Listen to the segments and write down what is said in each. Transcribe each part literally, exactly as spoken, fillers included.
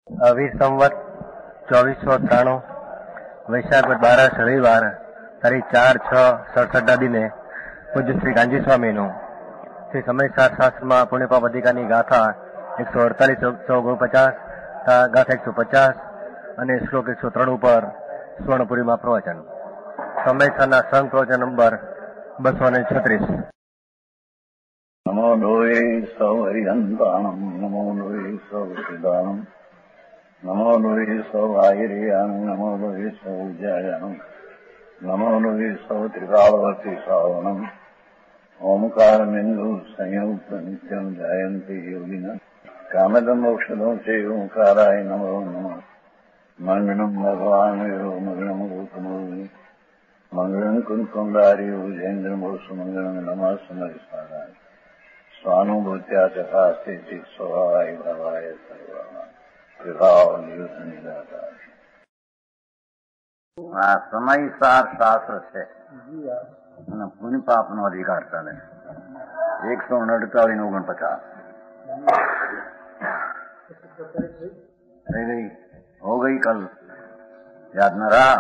અવીર સંવત ચોવીસો ત્રાણું વૈશાખ બારસ રવિવાર તારીખ ચાર છ સડસઠના દિને પૂજ્ય શ્રી ગાંધી સ્વામીનું શ્રી સમયસાર શાસ્ત્રમાં પુણ્યપાપ અધિકારની ગાથા એકસો અડતાલીસ સો ઓગણપચાસ ગાથા એકસો પચાસ અને શ્લોક એકસો ત્રણ ઉપર સ્વર્ણપુરીમાં પ્રવચન. સમયસારના સંઘ પ્રવચન નંબર બસો ને છત્રીસ. નમો લોહે સૌ હરિહંતાણમ નમો લોહે સૌ સિદ્ધાણમ નમો લોહે સૌ આયર્યાણ નમો લોહે સૌ જયાણમ નમો લોહે સૌ ત્રિકાળવતી શ્રાવણમ ઓમકાર બિંદુ સંયુક્ત નિત્યમ જાયંતી યોગિના કામદમ મોક્ષદમ છે ઓંકારાય નમો નમઃ. મંગળમ ભગવાન મંગળમ ગૌતમો મંગળમ કુંકુંડાર્યો જૈન્દ્રમોષ મંગળમ નમઃ સમયસારાય સ્વાનુભૂત્યા ચકાસ્તે ચિત સ્વભાવાય ભાવાય સર્વા વિભાવ નિયુત નિરાકાર. આ સમયસાર શાસ્ત્ર છે અને પુણ્ય પાપ નો અધિકાર ચાલે. એકસો અડતાલીસ ઓગણપચાસ થઈ ગઈ હો ગઈ કલ યાદ ન रहा.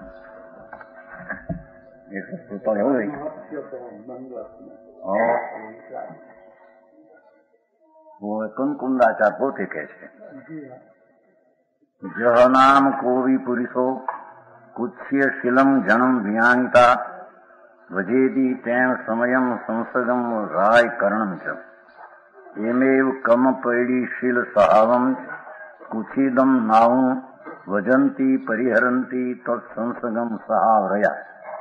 એકસો સુડતાલીસ हो गई. वो कुंकुंदाचार पोते કહે છે જહ નામ કોવિ પુરુષો કુત્સ્ય શિલમ જનમ વિયાણિતા વજેદી તેણ સમયમ સંસદમ રાય કરણમ ચ એમેવ કમ પૈડી શીલ સહાવમ કુછિદમ નાવું વજંતી પરિહરંતી તત્સંસગમ સહાવ્રયા.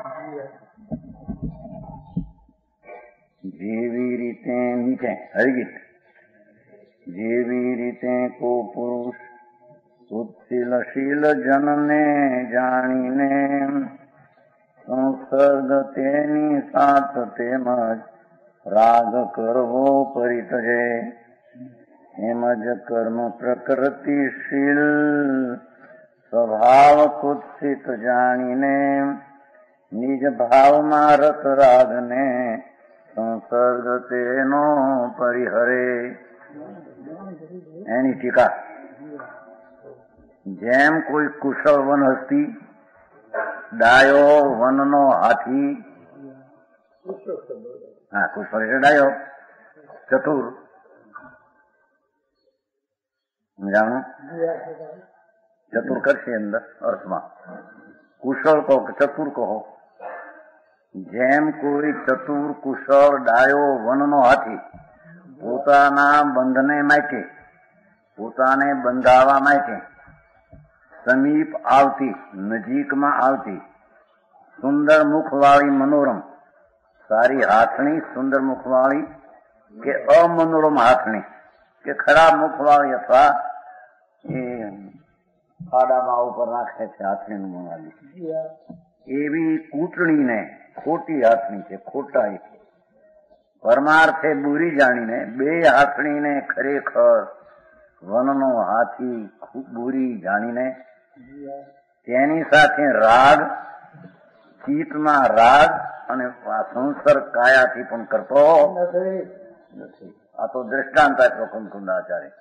જેવી રીતે નીચે હરિગીત જેવી રીતે કો પુરુષ ઉત્શીલશીલ જનને જાણીને સંસર્ગ તેની સાથ તેમજ રાગ કરવો પરિતજે એમ જ કર્મ પ્રકૃતિશીલ સ્વભાવ કુત્સિત જાણીને નિજ ભાવમાં રત રાગને સંસર્ગ તેનો પરિહરે. એની ટીકા જેમ કોઈ કુશળ વનહસ્તી ડાયો વનનો હાથી. હા કુશળ એટલે ડાયો, ચતુર જાણું ચતુર કરશે અંદર અર્થમાં. કુશળ કહો કે ચતુર કહો. જેમ કોઈ ચતુર કુશળ ડાયો વનનો હાથી પોતાના બંધને માટે પોતાને બંધાવા માટે સમીપ આવતી નજીકમાં આવતી સુંદર મુખવાળી મનોરમ સારી હાથણી સુંદર મુખવાળી કે અમનોરમ હાથણી કે ખરાબ મુખવાળી અથવા એ ખાડામાં ઉપર નાખે છે હાથણીનું મોણાલી એવી કૂટણીને ખોટી હાથણી છે ખોટાઈ પરમાર્થે બુરી જાણીને બે હાથણીને ખરેખર વનનો હાથી ખૂબ બુરી જાણીને તેની સાથે રાગ ચિત્તમાં રાગ અને સંસર્ગ કાયાથી પણ કરતો નથી. આ તો દ્રષ્ટાંત આપ્યો કુંકુંદાચાર્ય.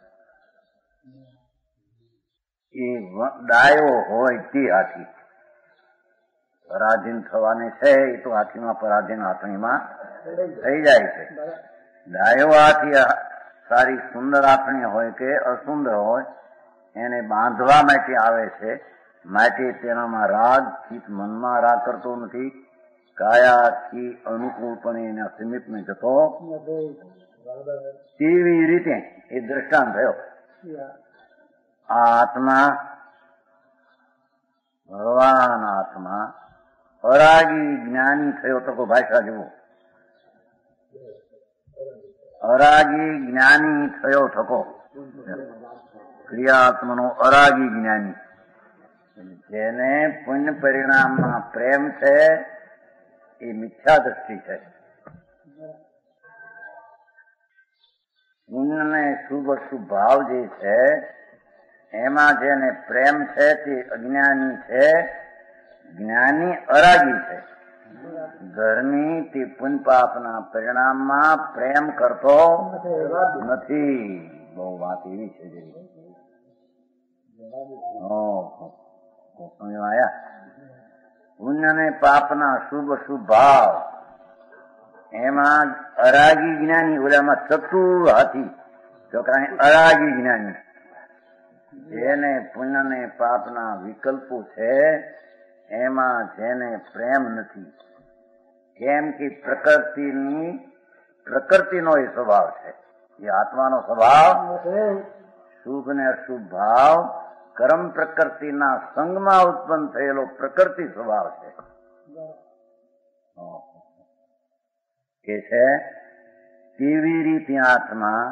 એ ડાયો હોય તે હાથી પરાધીન થવાને છે એ તો હાથીમાં પરાધીન હાથણીમાં થઈ જાય છે. ડાયો હાથી સારી સુંદર હાથણી હોય કે અસુંદર હોય એને બાંધવા માટે આવે છે. માટે તેનામાં રાગ ચિત્ત મનમાં રાગ કરતો નથી. કાયાથી અનુકૂળપણે એના સમીપને જતો તેવી રીતે એ દ્રષ્ટાંત થયો. આ આત્મા ભગવાન આત્મા અરાગી જ્ઞાની થયો તો ભાષા જુઓ. અરાગી જ્ઞાની થયો થકો ક્રિયાત્મનો અરાગી જ્ઞાની જેને પુણ્ય પરિણામમાં પ્રેમ છે એ મિથ્યા દ્રષ્ટિ છે. પુણ્યને શુભ શુભ ભાવ જે છે એમાં જેને પ્રેમ છે તે અજ્ઞાની છે. જ્ઞાની અરાગી છે. ધર્મી તે પુણ્ય પાપના પરિણામમાં પ્રેમ કરતો નથી. બહુ વાત એવી છે જેવી સમજવાયા પુણ્ય ને પાપના શુભ શુભ ભાવ એમાં અરાગી જ્ઞાની ઓલામાં ચતુર હાથી છોકરાને અરાગી જ્ઞાની જેને પુણ્ય ને પાપના વિકલ્પો છે એમાં જેને પ્રેમ નથી કેમ કે પ્રકૃતિની પ્રકૃતિનો એ સ્વભાવ છે એ આત્માનો સ્વભાવ શુભ ને અશુભ ભાવ કર્મ પ્રકૃતિના સંગમાં ઉત્પન્ન થયેલો પ્રકૃતિ સ્વભાવ છે કે છે તેવી રીતે આત્મા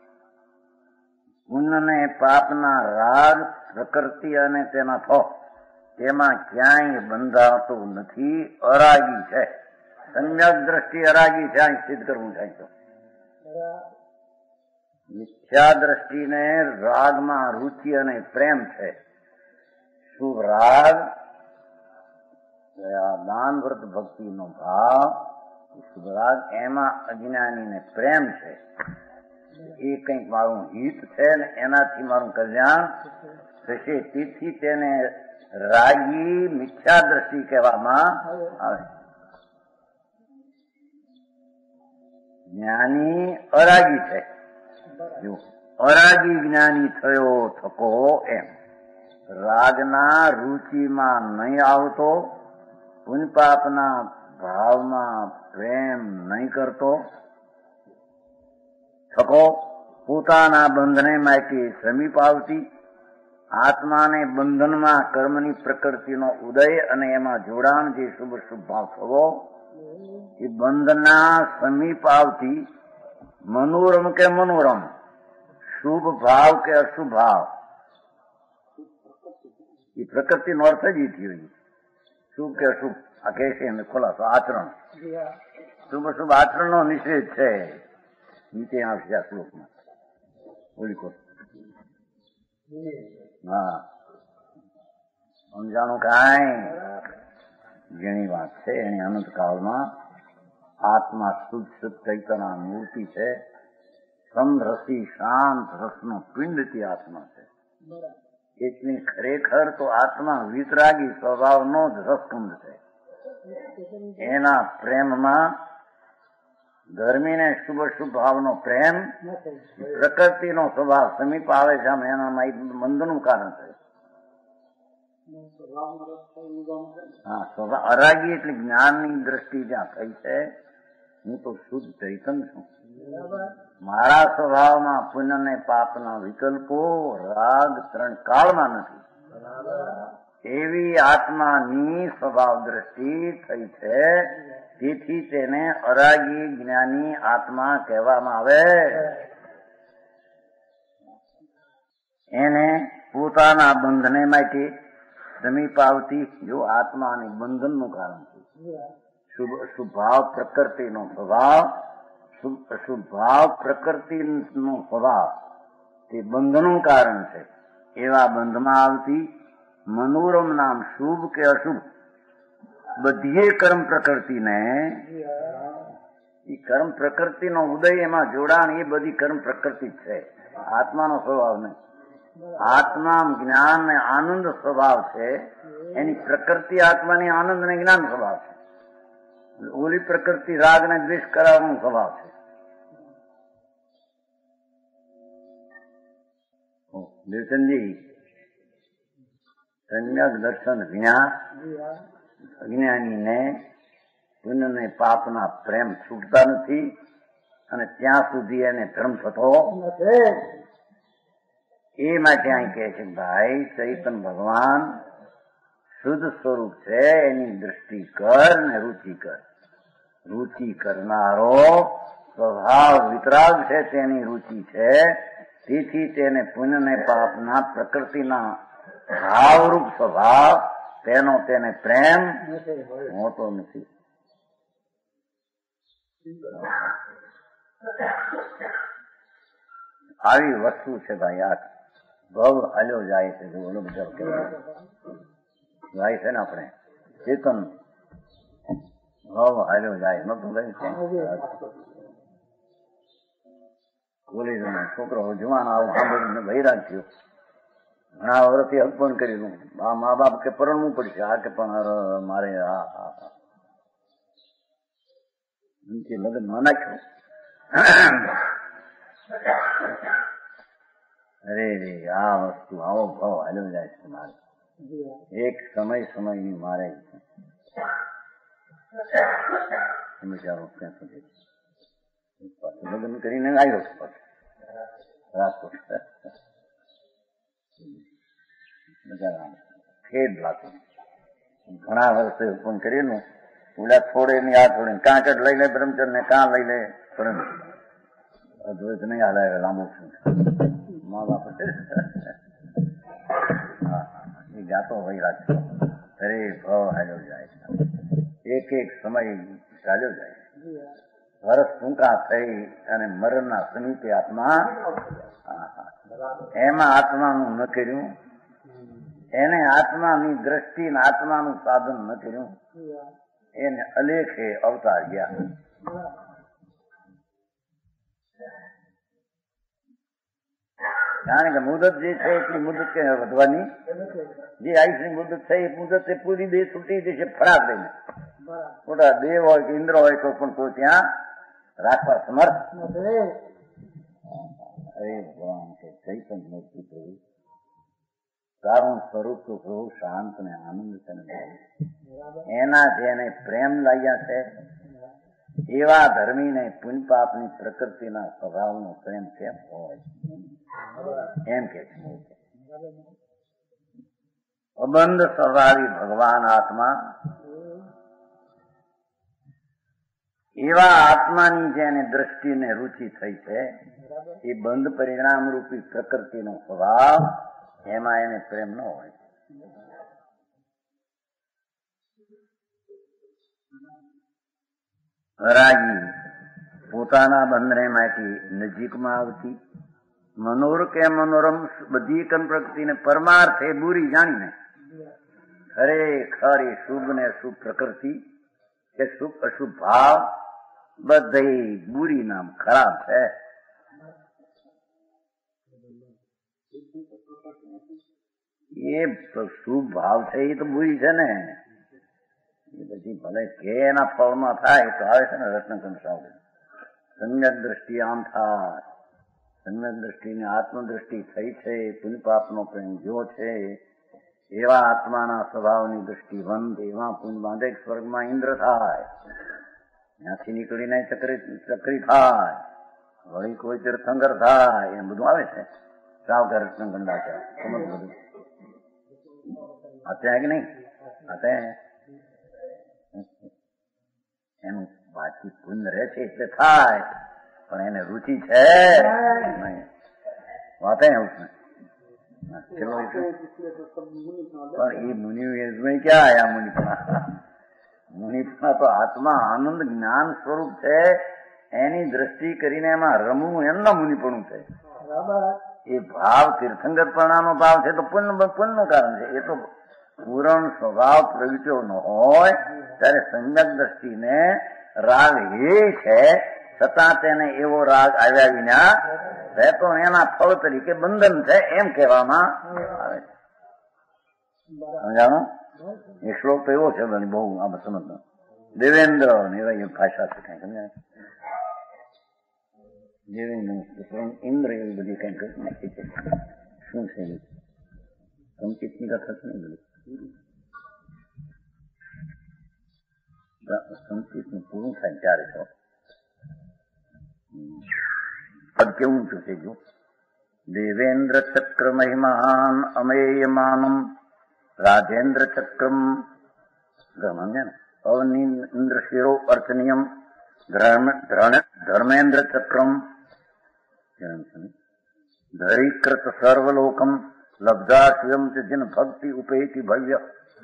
પુણ્ય ને પાપના રાગ પ્રકૃતિ અને તેના થો તેમાં ક્યાંય બંધાતો નથી અરાગી છે સમ્યક દ્રષ્ટિ અરાગી છે અહીં સિદ્ધ કરવું થાય તો મિથ્યા દ્રષ્ટિને રાગમાં રુચિ અને પ્રેમ છે શુભ રાગ દાન વ્રત ભક્તિનો ભાવ શુભ રાગ એમાં અજ્ઞાનીને પ્રેમ છે એ કંઈક મારું હિત છે ને એનાથી મારું કલ્યાણ થશે તેથી તેને રાગી મિથ્યા દ્રષ્ટિ કહેવામાં આવે જ્ઞાની અરાગી છે જો અરાગી જ્ઞાની થયો થકો એમ રાગના રુચિમાં નહીં આવતો પુણ્ય પાપના ભાવમાં પ્રેમ નહીં કરતો થકો પોતાના બંધને માટે સમીપ આવતી આત્માને બંધનમાં કર્મની પ્રકૃતિનો ઉદય અને એમાં જોડાણ જે શુભ શુભ ભાવ થવો એ બંધના સમીપ આવતી મનોરમ કે મનોરમ શુભ ભાવ કે અશુભ ભાવ એ પ્રકૃતિનો અર્થ જ થયો શુભ કે અશુભ આ કહે છે એમને ખોલાસો આચરણ શુભ અશુભ આચરણનો નિષેધ છે નીચે આવશે આ શ્લોકમાં ઓલી કો હા સમજાણું કાંઈ ઘણી વાત છે એની અનંતકાળમાં આત્મા શુદ્ધ શુદ્ધ ચૈતન્ય મૂર્તિ છે સમરસી શાંત રસનો પિંડથી આત્મા છે એટલી ખરેખર તો આત્મા વિતરાગી સ્વભાવનો જ રસકુંડ છે એના પ્રેમમાં ધર્મીને શુભ શુભ ભાવનો પ્રેમ પ્રકૃતિનો સ્વભાવ સમીપ આવે છે આમ એનામાં બંધનું કારણ છે હા સ્વભાવ અરાગી એટલે જ્ઞાનની દ્રષ્ટિ જ્યાં થઈ છે હું તો શુદ્ધ ચૈતન છું મારા સ્વભાવમાં પુણ્ય ને પાપના વિકલ્પો રાગ ત્રણ કાળમાં નથી એવી આત્માની સ્વભાવ દ્રષ્ટિ થઈ છે તેથી તેને અરાગી જ્ઞાની આત્મા કહેવામાં આવે એને પોતાના બંધને માટે સમીપ આવતી જો આત્મા અને બંધનનું કારણ છે શુભ અશુભ ભાવ પ્રકૃતિનો સ્વભાવ અશુભ ભાવ પ્રકૃતિનો સ્વભાવ તે બંધનું કારણ છે એવા બંધમાં આવતી મનોરમ નામ શુભ કે અશુભ બધીએ કર્મ પ્રકૃતિને એ કર્મ પ્રકૃતિનો ઉદય એમાં જોડાણ એ બધી કર્મ પ્રકૃતિ છે આત્માનો સ્વભાવ નહીં આત્મા જ્ઞાન ને આનંદ સ્વભાવ છે એની પ્રકૃતિ આત્માની આનંદ ને જ્ઞાન સ્વભાવ છે ઓલી પ્રકૃતિ રાગ ને દ્વેષ કરાવવાનો સ્વભાવ છે દેવચંદજી સમ્યક દર્શન વિના અજ્ઞાનીને પુણ્ય ને પાપના પ્રેમ છૂટતા નથી અને ત્યાં સુધી એને ધર્મ થતો એ માટે અહીં કહે છે ભાઈ ચૈતન ભગવાન શુદ્ધ સ્વરૂપ છે એની દ્રષ્ટિ કર ને રુચિ કર રુચિ કરનારો સ્વભાવ વિતરાગ છે તેની રુચિ છે તેથી તેને પુણ્ય ને પાપના પ્રકૃતિના ભાવરૂપ સ્વભાવ તેનો તેને પ્રેમ હોતો નથી આવી વસ્તુ છે ભાઈ આ ભવ હાલ્યો જાય છે જો ઓલો બધા જાય છે ને આપણે ચેતન ભવ હાલ્યો જાય નતું ગઈ છે બોલી છોકરો જુવાન આવું સાંભળીને વૈરાગ થયો ઘણા વર્ષથી અર્પણ કરેલું. આ મા બાપ કે પરણવું પડશે, આ કે પણ મારે હા હા હા લગ્ન માં નાખ્યું. અરે રે આ વસ્તુ આવો ભાવ હાલ્યો જાય છે મારે. એક સમય સમયની મારે વિચારો ક્યાં સુધી પાછું લગ્ન કરીને આવ્યો છું પાછું રાજકોટ. ખેદ લાગતું. ઘણા વર્ષે હુકમ કરેલું. ઓલા છોડે ની આ છોડે કાં કટ લઈ લે બ્રહ્મચર્ય ને કાં લઈ લે પરંતુ અદ્વૈત નહીં હાલે લાંબુ છું મા બાપ એ ગાતો હોય રાખતો. અરે ભાવ હાલ્યો જાય, એક એક સમય ચાલ્યો જાય. વર્ષ ટૂંકા થઈ અને મરણના સમીપે આત્મા એમાં આત્માનું ન કર્યું, એને આત્માની દ્રષ્ટિ ને આત્માનું સાધન ન કર્યું, એને અલેખે અવતાર ગયા. કારણ કે મુદત જે છે એટલી મુદત કે વધવાની, જે આયુષની મુદત છે એ મુદત પૂરી દે છૂટી જશે ફરાક દઈને. મોટા દેવ હોય કે ઇન્દ્ર હોય તો પણ કોઈ ત્યાં રાખવા સમર્થ. અરે ભગવાન કે કઈ પણ મૂર્તિ પ્રભુ તારું સ્વરૂપ તો પ્રભુ શાંત ને આનંદ છે ને એના જેને પ્રેમ લાગ્યા છે એવા ધર્મી ને પુણ્ય પાપની પ્રકૃતિના સ્વભાવનો પ્રેમ કેમ હોય એમ કે છે. અબંધ સ્વભાવી ભગવાન આત્મા એવા આત્માની જેને દ્રષ્ટિને રુચિ થઈ છે એ બંધ પરિણામ રૂપી પ્રકૃતિનો સ્વભાવ એમાં એને પ્રેમ ન હોય. રાગી પોતાના બંધનેમાંથી નજીકમાં આવતી મનોર કે મનોરમ બધી કન પ્રકૃતિને પરમાર્થ એ બુરી જાણીને ખરેખર એ શુભ ને અશુભ પ્રકૃતિ કે શુભ અશુભ ભાવ બધી બુરી નામ ખરાબ છે. એ શુભ ભાવ છે એ તો બુરી છે ને. એ પછી ભલે કે એના ફળમાં થાય તો આવે છે ને રત્નકંઠ સાહેબ સમ્યક દ્રષ્ટિ આમ થાય. સમ્યક દ્રષ્ટિની આત્મદ્રષ્ટિ થઈ છે, પુણ્ય પાપનો પ્રેમ જો છે એવા આત્માના સ્વભાવની દ્રષ્ટિ બંધ એવા પુણ્ય બાંધે સ્વર્ગમાં ઇન્દ્ર થાય, ત્યાંથી નીકળીને ચક્રી ચક્રી થાય, વળી કોઈ તીર્થંકર થાય, એ બધું આવે છે. સાવકાર રત્નકંડાચાર સમજ બધું આતે કે નહીં આતે એનું બાકી પુણ્ય રહે છે એટલે થાય, પણ એને રુચિ છે વાત ચલો. પણ એ મુનિ ક્યાં આયા મુનિપણા? મુનિપણા તો આત્મા આનંદ જ્ઞાન સ્વરૂપ છે, એની દ્રષ્ટિ કરીને એમાં રમવું એમના મુનિપણું છે. એ ભાવ તીર્થંકરપણાનો ભાવ છે તો પુણ્ય પુણ્યનું કારણ છે. એ તો પૂરણ સ્વભાવ પ્રગટ્યો ન હોય ત્યારે સંયક દ્રષ્ટિને રાગ એ છે, છતાં તેને એવો રાગ આવ્યા વિના રહેતો એના ફળ તરીકે બંધન છે એમ કહેવામાં આવે છે. સમજાણો? એક શ્લોક તો એવો છે બહુ આ સમજ દેવેન્દ્ર એવા ભાષા છે કઈ સમજાય. દેવેન્દ્ર ઇન્દ્ર એવી બધી કઈ કરી નાખી છે. શું છે સંકેતની કથા છે ને બધી સંકેત નું પૂરું થાય ત્યારે છો પદ કેવું છું છે જો દેવેન્દ્ર ચક્ર મહિમાન અમેયમાનમ રાજેન્દ્ર ચક્રમ અવનિન્દ્ર શિરો અર્ચનીયમ ધર્મેન્દ્ર ચક્રમ ધરીકૃત સર્વલોકમ લબ્ધા સ્વયં જન ભક્તિ ઉપેતિ ભવ્ય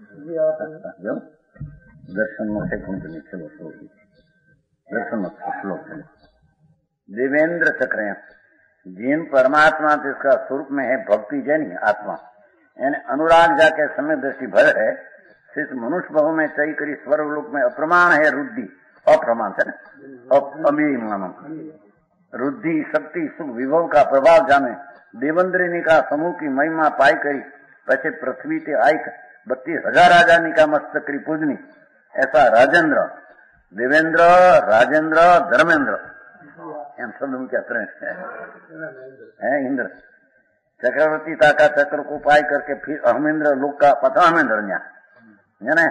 दर्शन में से कुंज नीचे होगी दर्शन में श्लोक है. देवेंद्र चक्र जिन परमात्मा जिसका स्वरूप में है भक्ति जैनी आत्मा यानी अनुराग जाके समय दृष्टि भर है सिर्फ मनुष्य भाव में चई करी स्वर्गलोक में अप्रमाण है रुद्धि अप्रमाण है ना अमीमानम रुद्धि शक्ति सुख विभव का प्रभाव जाने देवेंद्रनी का समूह की महिमा पाई करी पछे पृथ्वी ते आई बत्तीस हजार राजानी का मस्तकरी पूजनी ऐसा राजेंद्र देवेंद्र राजेंद्र धर्मेंद्र एम शब्द मुख्य है इंद्र चक्रवर्ती का चक्र को पाई करके फिर अहमेंद्र लोक का पता अहमेंद्र ने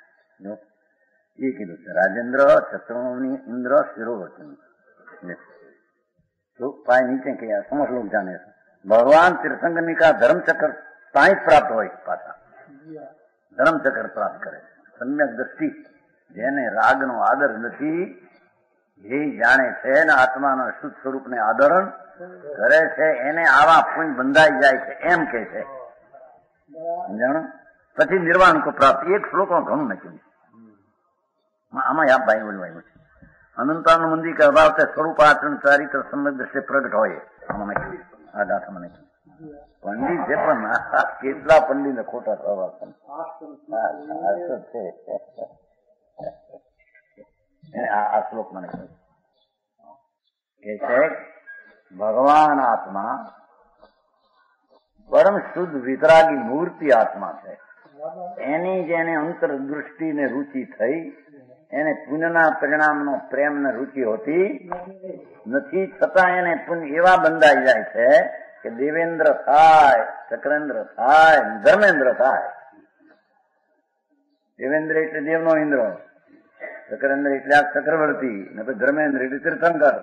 ये कीधु राजेंद्र चक्रवर्ती इंद्र शिरोवर्ती तो पाए नीचे के समस्त लोग जाने भगवान तीर्थंकनी का धर्म चक्र ताई प्राप्त हो पाता धर्म चक्र प्राप्त करे सम्यक दृष्टि जेने राग नो आदर नहीं ये जाने छे ने आत्मा नो शुद्ध स्वरूप ने आदरण करे छे एने आवा पुण्य बंधाई जाए छे एम के छे जानो पछी निर्वाण को प्राप्त एक श्लोक में घणું नहीं आमा या भाई बोलवाय छे अनंतानुबंधी के अभाव से स्वरूप आचरण चारित्र सम्यक दृष्टि प्रगट होय आमा आ गाथा मने पंडित जे पण કેટલા पंडित ने खोटा सवाल आ श्लोक मने कैसे भगवान आत्मा परम शुद्ध वितरागी मूर्ति आत्मा है एनी जेने अंतर दृष्टि ने रुचि थई एने पुण्यना परिणामनो प्रेम ने रुचि होती નથી છતાં એને પુण्य એવા બંધાઈ જાય છે કે દેવેન્દ્ર થાય ચક્રેન્દ્ર થાય ધર્મેન્દ્ર થાય દેવેન્દ્ર એટલે દેવનો ઇન્દ્ર ચક્રેન્દ્ર એટલે આ ચક્રવર્તી ને પછી ધર્મેન્દ્ર એટલે તીર્થંકર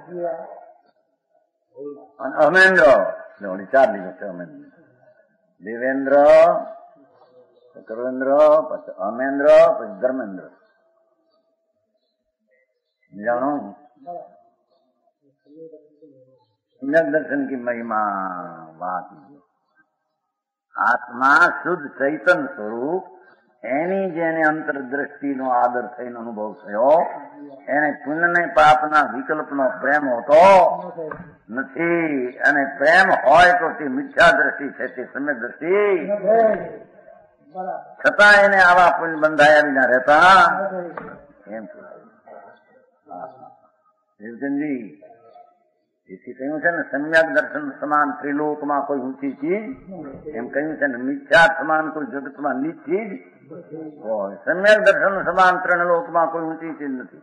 અને અમેન્દ્ર ચાર લીધો છે અમેન્દ્ર દેવેન્દ્ર ચક્રેન્દ્ર પછી અમેન્દ્ર પછી ધર્મેન્દ્ર जानो सम्यक दर्शन की महिमा बात आत्मा शुद्ध चैतन स्वरूप एनी जेने अंतर दृष्टि नो आदर थईन अनुभव थयो एने पुण्य ने पाप ना विकल्प नो प्रेम होतो નથી અને પ્રેમ હોય તો તે મિથ્યા દ્રષ્ટિ છે તે સમ્યક દ્રષ્ટિ છતાં એને આવા પુણ્ય બંધાયા વિના રહેતા એમ દેવચંદજી એથી કહ્યું છે ને સમ્યક દર્શન સમાન ત્રિલોકમાં કોઈ ઊંચી ચીજ એમ કહ્યું છે ને મિથ્યા સમાન કોઈ જગતમાં નીચ ચીજ હોય સમ્યક દર્શન સમાન ત્રણલોકમાં કોઈ ઊંચી ચીજ નથી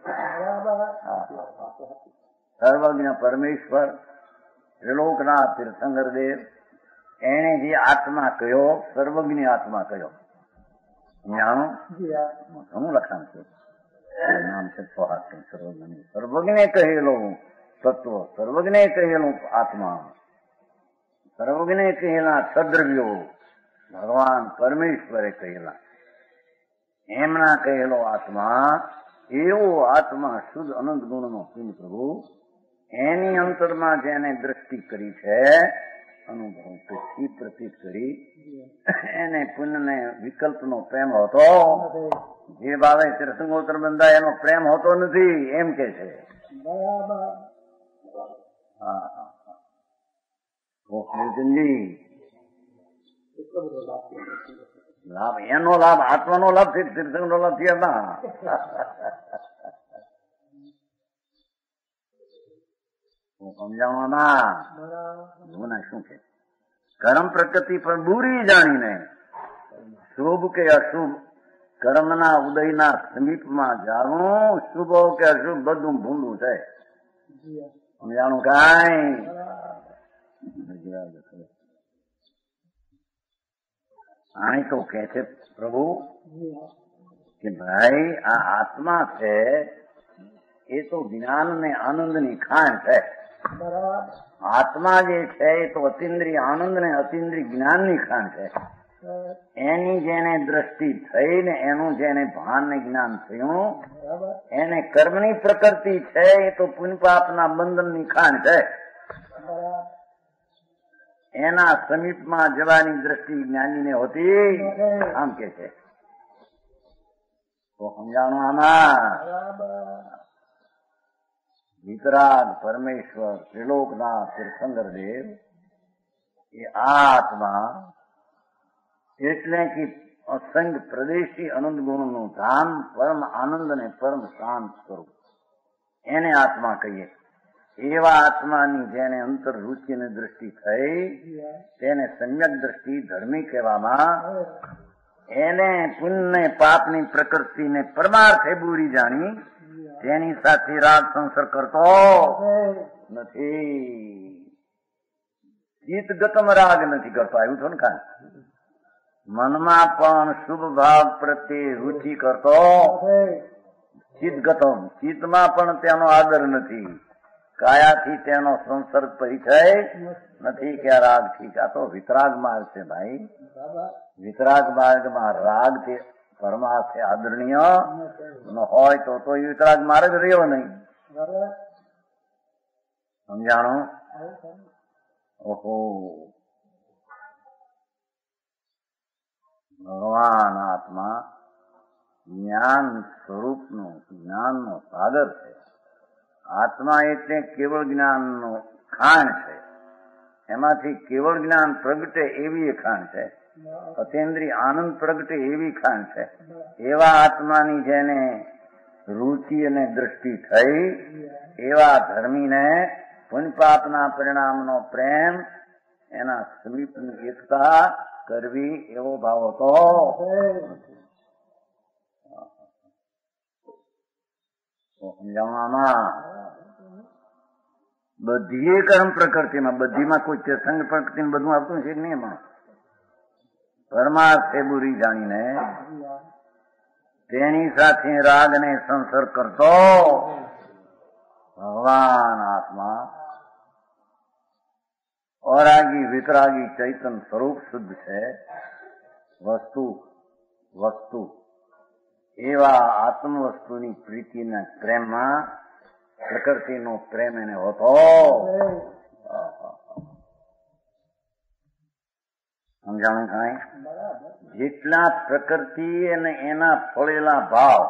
સર્વજ્ઞ પરમેશ્વર ત્રિલોકનાથ તીર્થંકર દેવ એને જે આત્મા કહ્યો સર્વજ્ઞ આત્મા કહ્યો જાણો ઘણું લખાણ છે नाम से सर्वज्ञ सर्वज्ञ कहेलो तत्व सर्वज्ञ कहेलो आत्मा सर्वज्ञ कहेला सद्रव्यो भगवान परमेश्वरे कहेला एमना कहेलो आत्मा एवो आत्मा शुद्ध अनंत गुण नो प्रभु एनी अंतर में जेने दृष्टि करी है अनुभव की प्रतीत करी एने पुण्य ने विकल्प नो प्रेम होतो જે ભાવે તીર્થંકર બંધા એનો પ્રેમ હોતો નથી એમ કે છે લાભ એનો લાભ આત્માનો લાભ છે તીર્થંકરનો લાભ થયા ના સમજાવવામાં ગુના શું છે કર્મ પ્રકૃતિ પણ બુરી જાણીને શુભ કે અશુભ કર્મના ઉદયના સમીપમાં જાણું શુભ કે અશુભ બધું ભૂંડું છે જાણું કાંઈ આણી તો કે છે પ્રભુ કે ભાઈ આ આત્મા છે એ તો જ્ઞાન ને આનંદ ની ખાણ છે આત્મા જે છે એ તો અતિન્દ્રિય આનંદ ને અતિન્દ્રિય જ્ઞાન ની ખાણ છે એની જેને દ્રષ્ટિ થઈ ને એનું જેને ભાન ને જ્ઞાન થયું એને કર્મની પ્રકૃતિ છે એ તો પુણ્ય પાપના બંધન ની ખાણ છે એના સમીપમાં જવાની દ્રષ્ટિ જ્ઞાનીને હોતી આમ કે છે તો સમજાણું આમાં વિતરાગ પરમેશ્વર ત્રિલોકનાથ તીર્થંકર દેવ એ આત્મા એટલે કે असंग प्रदेशी अनंत गुण नु धाम परम आनंद ने परम शांत स्वरूप एने आत्मा कहिए એવા આત્માની જેને અંતર રૂચિની દ્રષ્ટિ થઈ તેને સમ્યક દ્રષ્ટિ ધર્મી કહેવામાં, એને પુણ્ય પાપની પ્રકૃતિને પરમાર્થે બુરી જાણી તેની સાથે રાગ સંસર્ગ કરતો નથી. ચિત્તગતમ રાગ નથી કરતો. આવ્યું છો ને કાન મનમાં પણ શુભ ભાવ પ્રત્યે રુચિ કરતો ચિત્તગતમ, ચિત્તમાં પણ તેનો આદર નથી, કાયાથી તેનો સંસર્ગ પરિચય નથી કે રાગ ઠીક. આ તો વિતરાગ માર્ગ છે ભાઈ. વિતરાગ માર્ગમાં રાગ તે પરમાર્થે આદરણીય ન હોય તો તો એ વિતરાગ માર્ગ રહ્યો નહીં. સમજાણો? ઓહો, ભગવાન આત્મા જ્ઞાન સ્વરૂપનું જ્ઞાનનો સાગર છે. આત્મા એટલે કેવળ જ્ઞાનનો ખાણ છે. એમાંથી કેવળ જ્ઞાન પ્રગટે એવી ખાણ છે. અતેન્દ્રિય આનંદ પ્રગટે એવી ખાણ છે. એવા આત્માની જેને રુચિ અને દ્રષ્ટિ થઈ એવા ધર્મીને પુણ્યપાપના પરિણામનો પ્રેમ, એના સમીપની એકતા કરવી એવો ભાવ હતો. સમજાવવામાં બધી કર્મ પ્રકૃતિમાં, બધીમાં કોઈ સંગ પ્રકૃતિ બધું આવતું છે નહીં. એમાં પરમાર્થે બુરી જાણીને તેની સાથે રાગને સંસર્ગ કરતો ભગવાન આત્મા અરાગી વિતરાગી ચૈતન સ્વરૂપ શુદ્ધ છે. વસ્તુ વસ્તુ એવા આત્મ વસ્તુની પ્રીતિના પ્રેમમાં પ્રકૃતિનો પ્રેમ એને હોતો. સમજાણું કાંઈ? જેટલા પ્રકૃતિ અને એના ફળેલા ભાવ,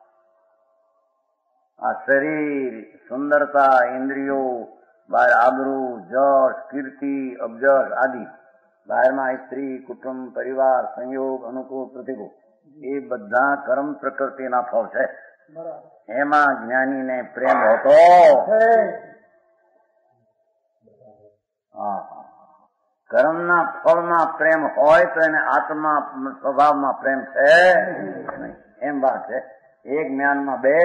આ શરીર, સુંદરતા, ઇન્દ્રિયો, બહાર આબરૂ, જશ, કીર્તિ, અબજશ આદિ, બહારમાં સ્ત્રી, કુટુંબ, પરિવાર, સંયોગ, અનુકૂળ, પ્રતિકૂળ, એ બધા કર્મ પ્રકૃતિના ફળ છે. એમાં જ્ઞાનીને પ્રેમ હોતો. હા, કર્મના ફળમાં પ્રેમ હોય તો એને આત્મા સ્વભાવમાં પ્રેમ છે નહીં. એમ વાત છે. એક જ્ઞાનમાં બે.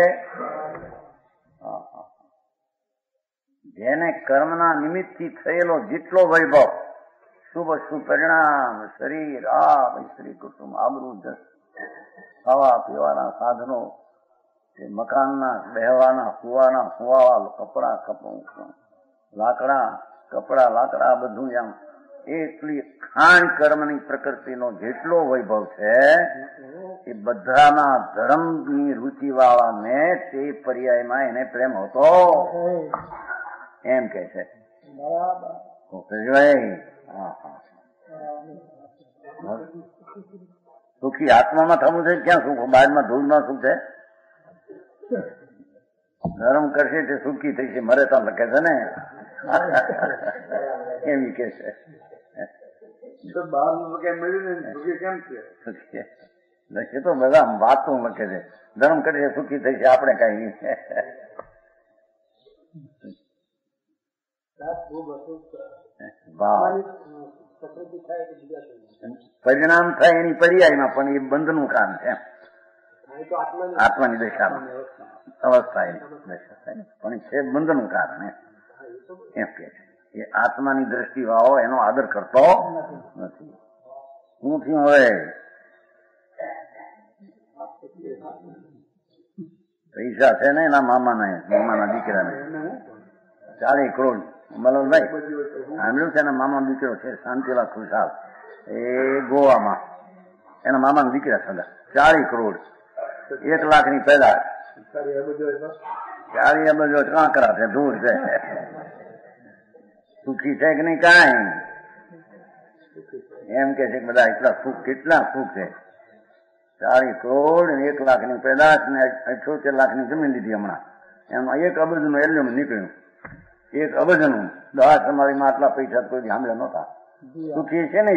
જેને કર્મના નિમિત્તથી થયેલો જેટલો વૈભવ, શુભ શુભ પરિણામ, શરીર, આ સ્ત્રી, કુટુંબ, આબરૂ, જશ, ખાવા પીવાના સાધનો, મકાનના બેહવાના, સુવાના, સુવાવા, કપડા, કપડા, લાકડા, કપડા, લાકડા, બધું આમ એટલી ખાણ કર્મની પ્રકૃતિનો જેટલો વૈભવ છે એ બધાના ધર્મની રુચિ વાળાને તે પર્યાયમાં એને પ્રેમ હતો. એમ કે છે. સુખી આત્મામાં થવું છે. ક્યાં સુખ? બહારમાં ધૂળમાં સુખ છે. ધર્મ કરશે તે સુખી થઈ છે. મરે તો લખે છે ને એમ કે છે. લખે તો બધા વાતો લખે છે. ધર્મ કરશે સુખી થઈ છે. આપણે કઈ પરિણામ થાય એની પર્યાયમાં પણ એ બંધનું કામ છે. આત્માની દશામાં અવસ્થા એની દશા થાય પણ છે બંધનું કારણ. એમ કે છે એ આત્માની દ્રષ્ટિ વાળો એનો આદર કરતો નથી. શું થયું હવે? પૈસા છે ને એના મામાના મામાના દીકરાને ચાલીસ કરોડ મલનભાઈ સાંભળ્યું છે. એના મામા દીકરો છે શાંતિલાલ ખુશાલ, એ ગોવામાં એના મામાના દીકરા સદા ચાલીસ કરોડ એક લાખ ની પેદાશ. ચાલીસ અબજો કાંકરા છે, ધૂળ છે. સુખી છે કે નહીં? કાંઈ એમ કે છે બધા એટલા સુખ, કેટલા સુખ છે. ચાલીસ કરોડ એક લાખ ની પેદાશ ને અઠ્યોતેર લાખ ની જમીન લીધી હમણાં. એમાં એક અબજ નું એલ્યુમ નીકળ્યું. એક અબજ નું દસ તમારીમાં આટલા પૈસા કોઈ સાંભળ્યા નહોતા. સુખી છે ને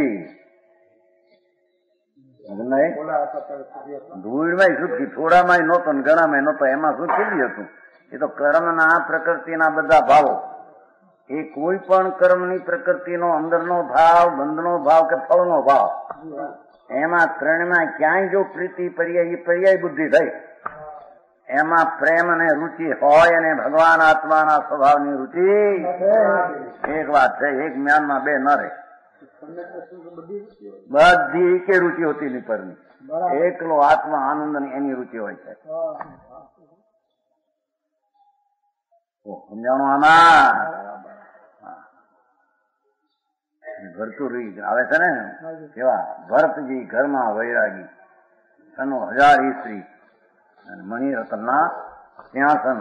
ધૂળમાં સુખી, થોડામાં નહોતો ને ઘણામાં નહોતો. એમાં સુખી જ હતું. એ તો કર્મના પ્રકૃતિના બધા ભાવો, એ કોઈ પણ કર્મની પ્રકૃતિનો અંદરનો ભાવ, બંધનો ભાવ કે ફળનો ભાવ, એમાં ત્રણમાં ક્યાંય જો પ્રીતિ પર્યાય પર્યાય બુદ્ધિ થઈ, એમાં પ્રેમ અને રુચિ હોય અને ભગવાન આત્માના સ્વભાવની રુચિ એક વાત છે, એક જ્ઞાનમાં બે ન રહે. બધી કે રુચિ હોતી નહીં પરની, એકલો આત્મા આનંદ એની રુચિ હોય છે. સમજાણું આમાં? ભરતુરી આવે છે ને કેવા ભરતજી ઘરમાં વૈરાગી, તનો હજાર ઈસ્ત્રી અને મણિરત્નના સિંહાસન.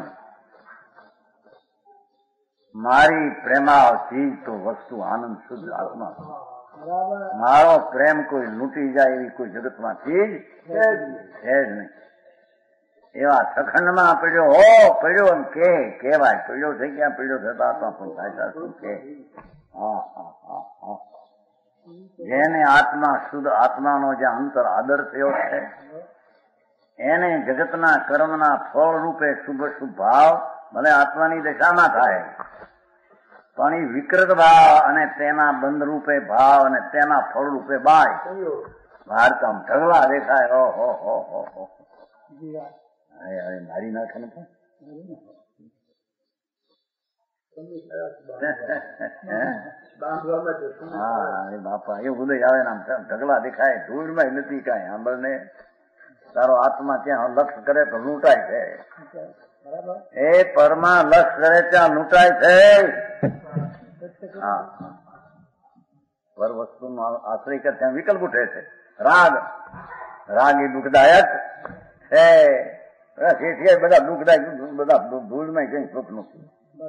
મારી પ્રેમાવ ચીજ તો વસ્તુ આનંદ શુદ્ધ આત્મા. મારો પ્રેમ કોઈ લૂંટી જાય એવી કોઈ જગતમાં ચીજ છે જ નહીં. એવા સખંડમાં પડ્યો હો, પડ્યો એમ કે કેવાય, પડ્યો થઈ ગયા, પડ્યો થતા આત્મા પણ થાય શું કે. હા હા હા હા જેને આત્મા શુદ્ધ આત્માનો જે અંતર આદર થયો છે, એને જગતના કર્મના ફળ રૂપે શુભ શુભ ભાવ ભલે આત્માની દશામાં થાય, પણ એ વિકૃત ભાવ અને તેના બંધ રૂપે ભાવ અને તેના ફળ રૂપે બાય ભારતમ ઢગલા દેખાય. ઓહો હો હો હો હવે મારી નાખે ને હા બાપા એવું બધું આવે ને ઢગલા દેખાય, ધૂળમાં નથી કાંઈ. સાંભળને તારો આત્મા ત્યાં લક્ષ કરે તો લૂંટાય છે, એ પરમાં લક્ષ કરે ત્યાં લૂંટાય છે. હા પર વસ્તુનો આશ્રય કરે ત્યાં વિકલ્પ ઉઠે છે. રાગ રાગ એ દુઃખદાયક છે. બધા દુઃખદાયક, બધા ધૂળમાં કઈ સુખ નથી.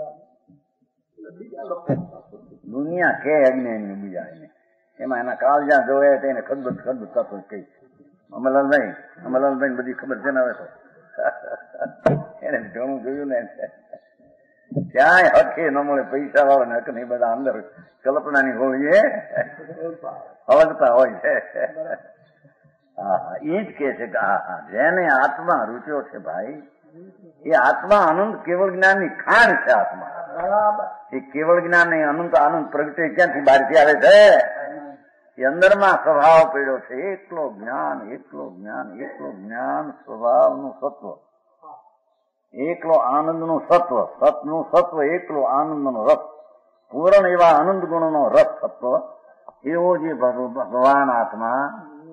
દુનિયા કે અજ્ઞાની બીજા એમાં એના કાળ જ્યાં જોવે તેને ખદબદ ખદબદ થતો કઈ. અમલાલભાઈ અમલાલભાઈ બધી ખબર છે ને હવે તો એને ઘણું જોયું ને ક્યાંય હકે ન મળે, પૈસા વાળો ને હક નહીં, બધા અંદર કલ્પનાની હોળી હવલતા હોય છે. હા હા એ જ કે છે કે હા હા જેને આત્મા રૂચ્યો છે ભાઈ, એ આત્મા અનંત કેવળ જ્ઞાનની ખાણ છે. આત્મા એ કેવળ જ્ઞાન ને અનંત આનંદ પ્રગટે ક્યાંથી બહારથી આવે છે? એ અંદરમાં સ્વભાવ પડ્યો છે. એકલો જ્ઞાન, એકલો જ્ઞાન, એકલો જ્ઞાન સ્વભાવનું સત્વ, એકલો આનંદનું સત્વ, સતનું સત્વ, એકલો આનંદનો રસ, પૂર્ણ એવા આનંદ ગુણનો રસ સત્વ, એવો જે ભગવાન આત્મા,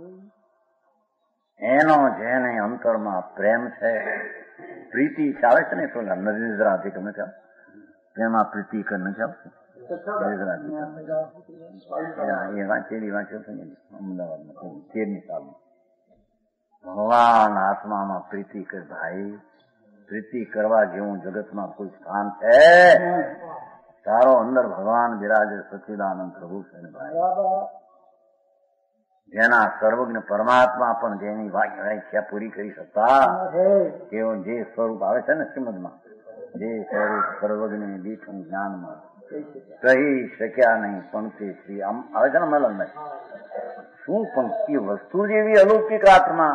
એનો જેને અંતરમાં પ્રેમ છે, પ્રીતિ ચાલે છે ને તો નરેન્દ્રાથી ગમે ચાલ પ્રેમા પ્રીતિ કરીને ચાલ એ વાંચેલી વાંચ્યો છે ને અમદાવાદમાં તેરની સાલમાં. ભગવાન આત્મામાં પ્રીતિ કર ભાઈ, પ્રીતિ કરવા જેવું જગતમાં કોઈ સ્થાન છે? તારો અંદર ભગવાન બિરાજે સચ્ચિદાનંદ પ્રભુ છે ને ભાઈ, જેના સર્વજ્ઞ પરમાત્મા પણ જેની વ્યાખ્યા પૂરી કરી શકતા, એવો જે સ્વરૂપ આવે છે ને શ્રીમદમાં, જે સ્વરૂપ સર્વજ્ઞ દીઠું જ્ઞાનમાં કહી શક્યા નહીં પંક્તિ શ્રી આમ આવે છે ને મલનભાઈ, શું પંક્તિ વસ્તુ જેવી અલૌકિક આત્મા,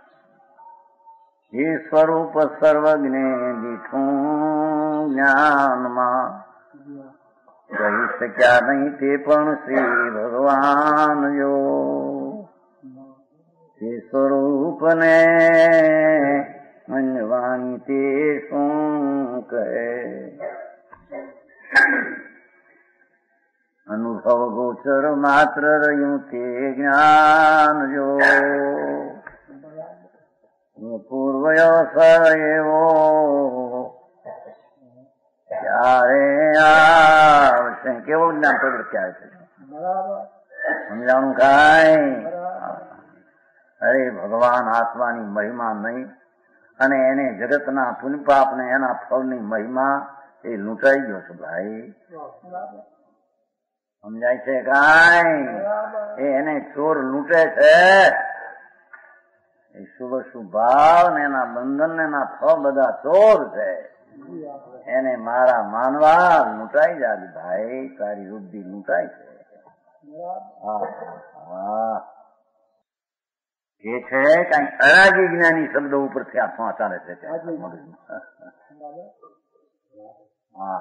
જે સ્વરૂપ સર્વજ્ઞ દીઠું જ્ઞાનમાં કહી શક્યા નહીં તે પણ શ્રી ભગવાન જો, તે સ્વરૂપને મંજવાણી તે શું કહે, અનુભવ ગોચર માત્ર રહ્યું તે જ્ઞાન જો, પૂર્વયવસર એવો ત્યારે આવશે. કેવું જ્ઞાન પ્રગટ ક્યારે છે? સમજાણું કાંઈ? અરે ભગવાન આત્માની મહિમા નહીં અને એને જગતના પુણ્યપાપ ને એના ફળની મહિમા એ લૂંટાઈ ગયો છે ભાઈ. સમજાય છે કાંઈ? એ એને ચોર લૂંટે છે. એ શુભ શુભ ભાવ ને એના બંધન ને એના ફળ બધા ચોર છે. એને મારા માનવા લૂંટાઈ જાય ભાઈ, તારી વૃદ્ધિ લૂંટાય છે. હા હા એ છે કઈ અરાગી જ્ઞાની શબ્દો ઉપરથી આત્મા ચાલે છે હા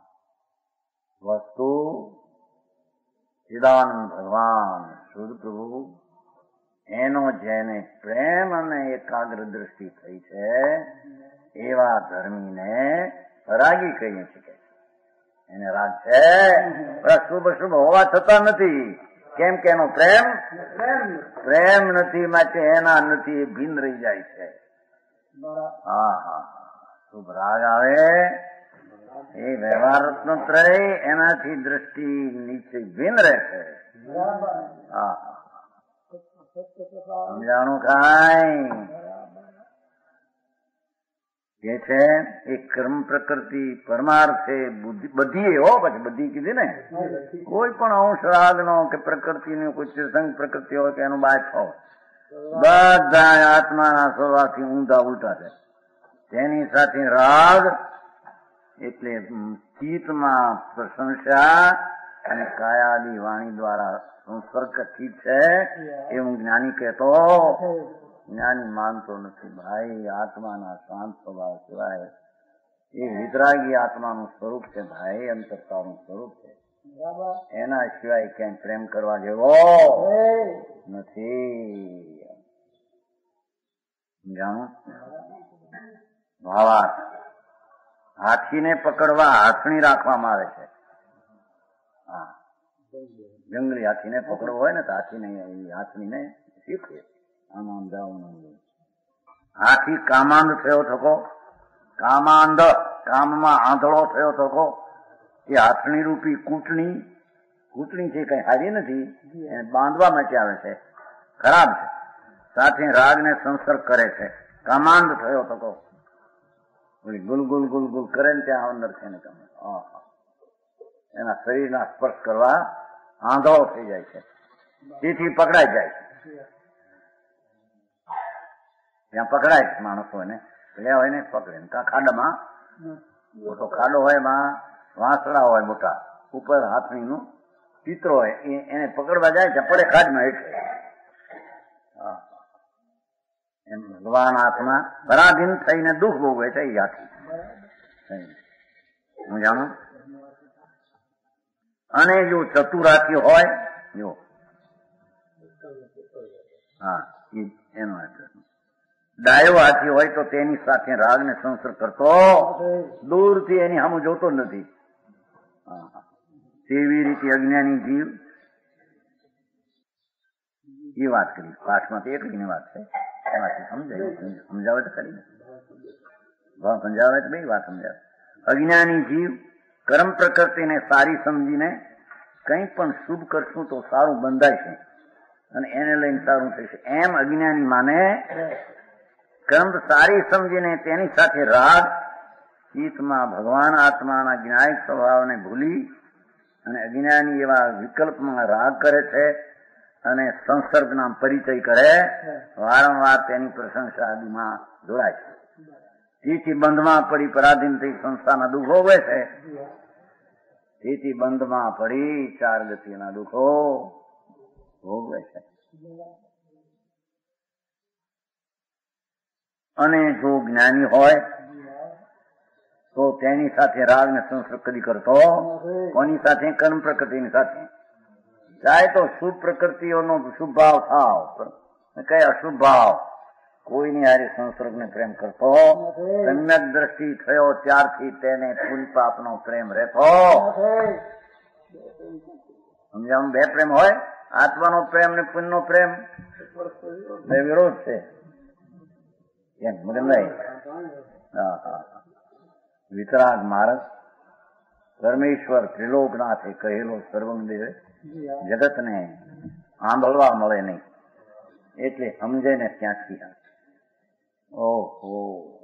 વસ્તુ ચિદાનંદ ભગવાન શુદ્ધ પ્રભુ એનો જેને પ્રેમ અને એકાગ્ર દ્રષ્ટિ થઈ છે એવા ધર્મીને રાગી કહીએ છીએ. એને રાગ છે પણ શુભ શુભ હોવા છતાં નથી. કેમ કે એનો પ્રેમ પ્રેમ નથી માટે એના નથી એ ભિન્ન રહી જાય છે. હા હા શુભ રાગ આવે એ વ્યવહાર રત્નત્રય એનાથી દ્રષ્ટિ નીચે ભિન્ન રહે છે. હા સમજાણું કાંઈ કે છે એ કર્મ પ્રકૃતિ પરમાર્થ છે બુદ્ધિ બધી હો પછી બધી કીધી ને કોઈ પણ અંશ રાગ નો કે પ્રકૃતિ નો કોઈ ત્રિસંગ પ્રકૃતિ હોય કે એનું બાદ હોય બધા આત્માના સ્વભાવથી ઊંધા ઉલટા છે. તેની સાથે રાગ એટલે ચિત્તમાં પ્રશંસા અને કાયાદી વાણી દ્વારા સંસર્ગ ઠીક છે એવું જ્ઞાની કહેતો જ્ઞાની માનતો નથી. ભાઈ આત્માના શાંત સ્વભાવ સિવાય એ વિતરાગી આત્માનું સ્વરૂપ છે. ભાઈ અંતરતાનું સ્વરૂપ છે. એના સિવાય ક્યાંય પ્રેમ કરવા જેવો નથી. જાણો ભાવાર્થ હાથીને પકડવા હાથણી રાખવામાં આવે છે. હા જંગલી હાથીને પકડવો હોય ને તો હાથીને હાથણીને શીખવે આમ આમ જવાનું. હાથી કામાંધ થયો થકો કામાંધ કામમાં આંધળો થયો થકો એ હાથણી રૂપી કૂટણી કૂટણી છે કઈ હારી નથી એને બાંધવા માટે આવે છે. ખરાબ છે. સાથે રાગને સંસર્ગ કરે છે. કામાંધ થયો થકો ગુલ ગુલ ગુલ ગુલ કરે ને ત્યાં અંદર છે ને તમે એના શરીરના સ્પર્શ કરવા આંધળો થઈ જાય છે. તેથી પકડાઈ જાય છે. ત્યાં પકડાય છે માણસો એને લે હોય ને પકડે ને ખાડામાં મોટો ખાડો હોય એમાં વાંસળા હોય મોટા ઉપર હાથણીનું ચિત્ર હોય એને પકડવા જાય છે પડે ખાડમાં એટલે એમ ભગવાન હાથમાં પરાધીન થઈને દુઃખ ભોગવે છે એ હાથી. હું જાણું અને જો ચતુરાથી હોય જો હા એનો ડાયો હાથી હોય તો તેની સાથે રાગને સંસર્ગ કરતો દૂરથી એની સામે જોતો નથી. તેવી રીતે અજ્ઞાની જીવ એ વાત કરી પાઠમાંથી એકની વાત છે એમાંથી સમજાય સમજાવે તો ખરી સમજાવે તો બે વાત સમજાવે. અજ્ઞાની જીવ કર્મ પ્રકૃતિને સારી સમજીને કંઈ પણ શુભ કરશું તો સારું બંધાય છે અને એને લઈને સારું થશે એમ અજ્ઞાની માને. કર્મ સારી સમજીને તેની સાથે રાગ ચિત્તમાં ભગવાન આત્માના જ્ઞાયક સ્વભાવને ભૂલી અને અજ્ઞાની એવા વિકલ્પમાં રાગ કરે છે અને સંસર્ગના પરિચય કરે વારંવાર તેની પ્રશંસા આદિમાં જોડાય છે. તેથી બંધમાં પડી પરાધીન થઈ સંસ્થાના દુઃખો ભોગવે છે. તેથી બંધમાં પડી ચાર ગતિના દુઃખો ભોગવે છે. અને જો જ્ઞાની હોય તો તેની સાથે રાગ ને સંસર્ગ કદી કરતો કોની સાથે કર્મ પ્રકૃતિની સાથે ચાહે તો શુભ પ્રકૃતિઓનો શુભ ભાવ થાવ કઈ અશુભ ભાવ કોઈની હારે સંસર્ગને પ્રેમ કરતો સમ્યક દ્રષ્ટિ થયો ત્યારથી તેને પુણ્ય પાપનો પ્રેમ રહેતો. સમજાવું બે પ્રેમ હોય આત્માનો પ્રેમ ને પુણ્યનો પ્રેમ બે વિરોધ છે. એમ મગનભાઈ હા હા વિતરાગ માર્ગ પરમેશ્વર ત્રિલોકનાથે કહેલો સર્વદેવે જગતને આંધળવા મળે નહીં એટલે સમજે ને ત્યાંથી ઓહો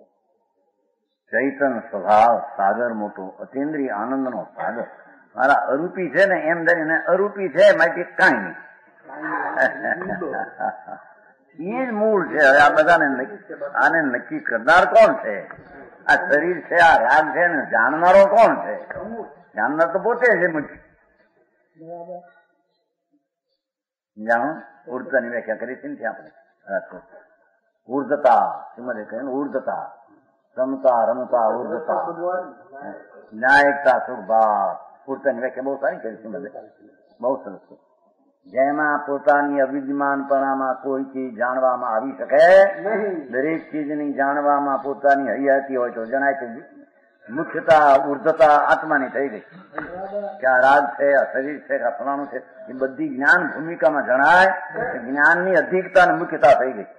ચૈતન સ્વભાવ સાગર મોટો અતિન્દ્રિય આનંદનો સાગર મારા અરૂપી છે ને એમ ધરીને અરૂપી છે માટે કાંઈ નહીં એ જ મૂળ છે. હવે આ બધાને આને નક્કી કરનાર કોણ છે? આ શરીર છે આ રાગ છે ને જાણનારો કોણ છે? જાણનાર તો પોતે છે. જાણો ઉર્જાની વ્યાખ્યા કરી છે ને આપણે ઉર્ધતા શ્રીમદે કહે ઉર્ધતા રમતા રમતા ઉર્ધતા ન્યાયિકતા સુખભાવ પૂર્તાની વ્યાખ્યા બહુ સારી કરી શ્રીમદે બહુ સરસ છે. જેમાં પોતાની અવિદ્યમાનપણામાં કોઈ ચીજ જાણવામાં આવી શકે દરેક ચીજની જાણવામાં પોતાની હૈયાતી હોય તો જણાય કે મુખ્યતા ઉર્ધતા આત્માની થઈ ગઈ કે આ રાગ છે, આ શરીર છે, આ ફલાણું છે, એ બધી જ્ઞાન ભૂમિકામાં જણાય જ્ઞાનની અધિકતા અને મુખ્યતા થઈ ગઈ.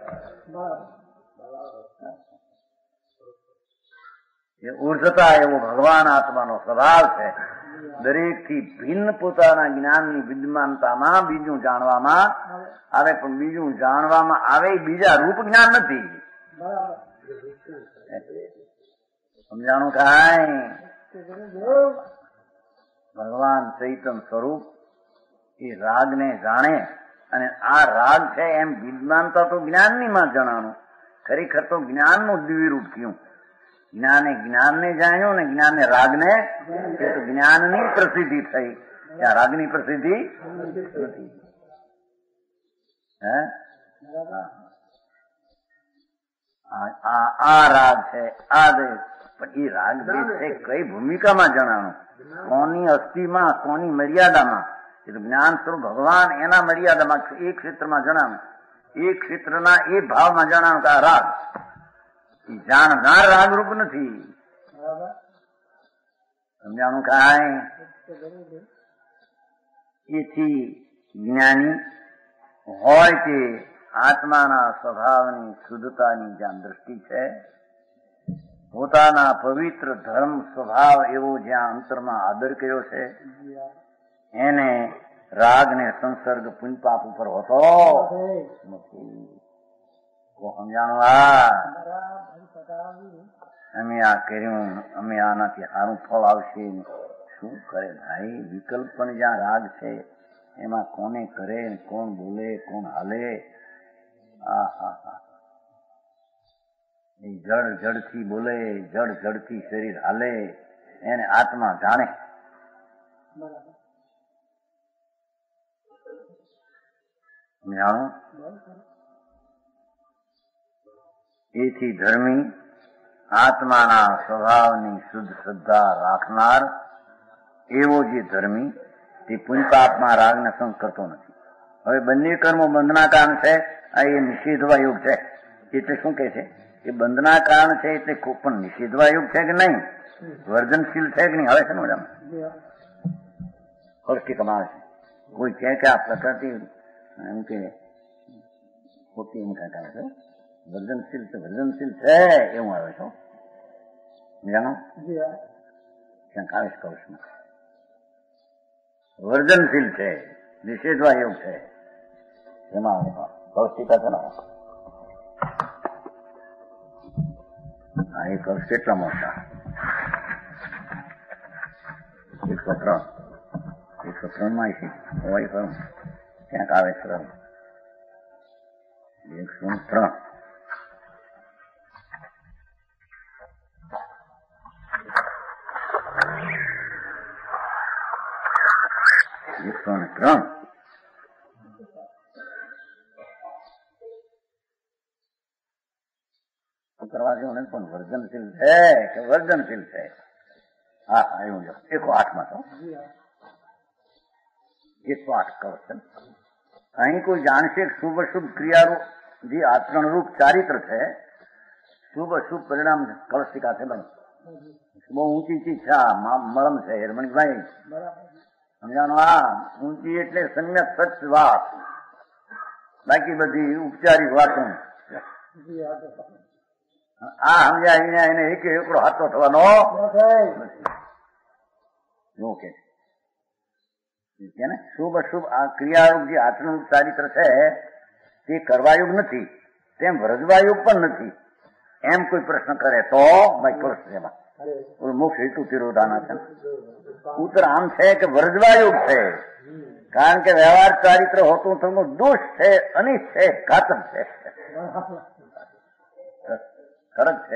એ ઉર્ધતા એવો ભગવાન આત્માનો સ્વભાવ છે. દરેક થી ભિન્ન પોતાના જ્ઞાનની વિદ્યમાનતામાં બીજું જાણવામાં આવે, પણ બીજું જાણવામાં આવે બીજા રૂપ જ્ઞાન નથી. સમજાણું કાંઈ? ભગવાન ચૈતન્ય સ્વરૂપ એ રાગને જાણે અને આ રાગ છે એમ વિદ્યમાનતા તો જ્ઞાનની માં જણાનું, ખરેખર તો જ્ઞાનનું દ્વિરૂપ થયું. જ્ઞાને જ્ઞાનને જાણ્યું ને જ્ઞાને રાગને, જ્ઞાનની પ્રસિદ્ધિ થઈ, ત્યાં રાગની પ્રસિદ્ધિ નથી. હે આ રાગ છે, આ દેશ, પણ એ રાગ દેશ છે કઈ ભૂમિકામાં જણાનું, કોની અસ્થિમાં, કોની મર્યાદામાં. એ તો જ્ઞાન સ્વરૂપ ભગવાન એના મર્યાદામાં એ ક્ષેત્રમાં જણાવું, એ ક્ષેત્રના એ ભાવમાં જણાવું કે આ રાગ જાણનાર રાગરૂપ નથી. સમજાણું કાંઈ? એથી જ્ઞાની હોય તે આત્માના સ્વભાવની શુદ્ધતાની જ્યાં દ્રષ્ટિ છે, પોતાના પવિત્ર ધર્મ સ્વભાવ એવો જ્યાં અંતરમાં આદર કર્યો છે, એને રાગ ને સંસર્ગ પુણ્યપાપ ઉપર હોતો નથી. સમજાણું? આ અમે આ કર્યું, અમે આનાથી સારું ફળ આવશે, શું કરે ભાઈ? વિકલ્પ પણ જ્યાં રાગ છે એમાં કોને કરે, કોણ બોલે, કોણ હાલે. આ હા હા એ જડ જડથી બોલે, જડ જડથી શરીર હાલે, એને આત્મા જાણે. સમજાણું? એથી ધર્મી આત્માના સ્વભાવની શુદ્ધ શ્રદ્ધા રાખનાર એવો જે ધર્મી તે પુણ્યપાપમાં રાગને સંગ કરતો નથી. હવે બંને કર્મો બંધના કારણ છે, આ એ નિષેધવા યોગ છે. એટલે શું કે છે? એ બંધના કારણ છે એટલે પણ નિષેધવા યોગ છે કે નહીં, વર્જનશીલ છે કે નહીં? હવે છે ને મજામાં ફરતી કમાવે છે. કોઈ કહે કે આ પ્રકૃતિ એમ કે ખોટી એમ કાંઈક આવે છે, વર્જનશીલ છે, વર્જનશીલ છે એવું આવે છે. જાણો ક્યાંક આવે છે કૌશમાં વર્જનશીલ છે, નિષેધવા યોગ છે. એમાં કૌશિકા છે ને હા, એ કૌશ કેટલા મોટા? એકસો ત્રણ એકસો ત્રણ માં છે હોય ખરું, ક્યાંક આવે સરળ એકસો ત્રણ એકસો ને ત્રણ કરવા જેવું નથી, પણ વર્જનશીલ છે કે વર્જનશીલ છે? હા હા એવું જો એકસો આઠ માં તો એકસો આઠ કવચ છે. અહીં કોઈ જાણશે શુભ અશુભ ક્રિયારૂપ જે આચરણરૂપ ચારિત્ર છે, શુભ અશુભ પરિણામ કલસ્ટિકા છે. બને બહુ ઊંચી ચીજ છે, મરમ છે હિરમણભાઈ. સમજાણું? આ ઊંચી એટલે સમ્યક સત્ય વાત, બાકી બધી ઉપચારિક વાતો. આ સમજાવીને એને એક એકડો હાથો થવાનો એવું કે છે ને. શુભ અશુભ આ ક્રિયારૂપ જે આચરણ ચારિત્ર છે તે કરવાયુગ નથી, તેમ વ્રજવાયુગ પણ નથી. એમ કોઈ પ્રશ્ન કરે તો ભાઈ પ્રશ્ન એમાં મોક્ષ હેતુ તિરોધાના છે. ઉત્તર આમ છે કે વ્રજવાયુગ છે, કારણ કે વ્યવહાર ચારિત્ર હોતું થોડું દોષ છે, અનિષ્ટ છે, ઘાતક છે, ખરજ છે.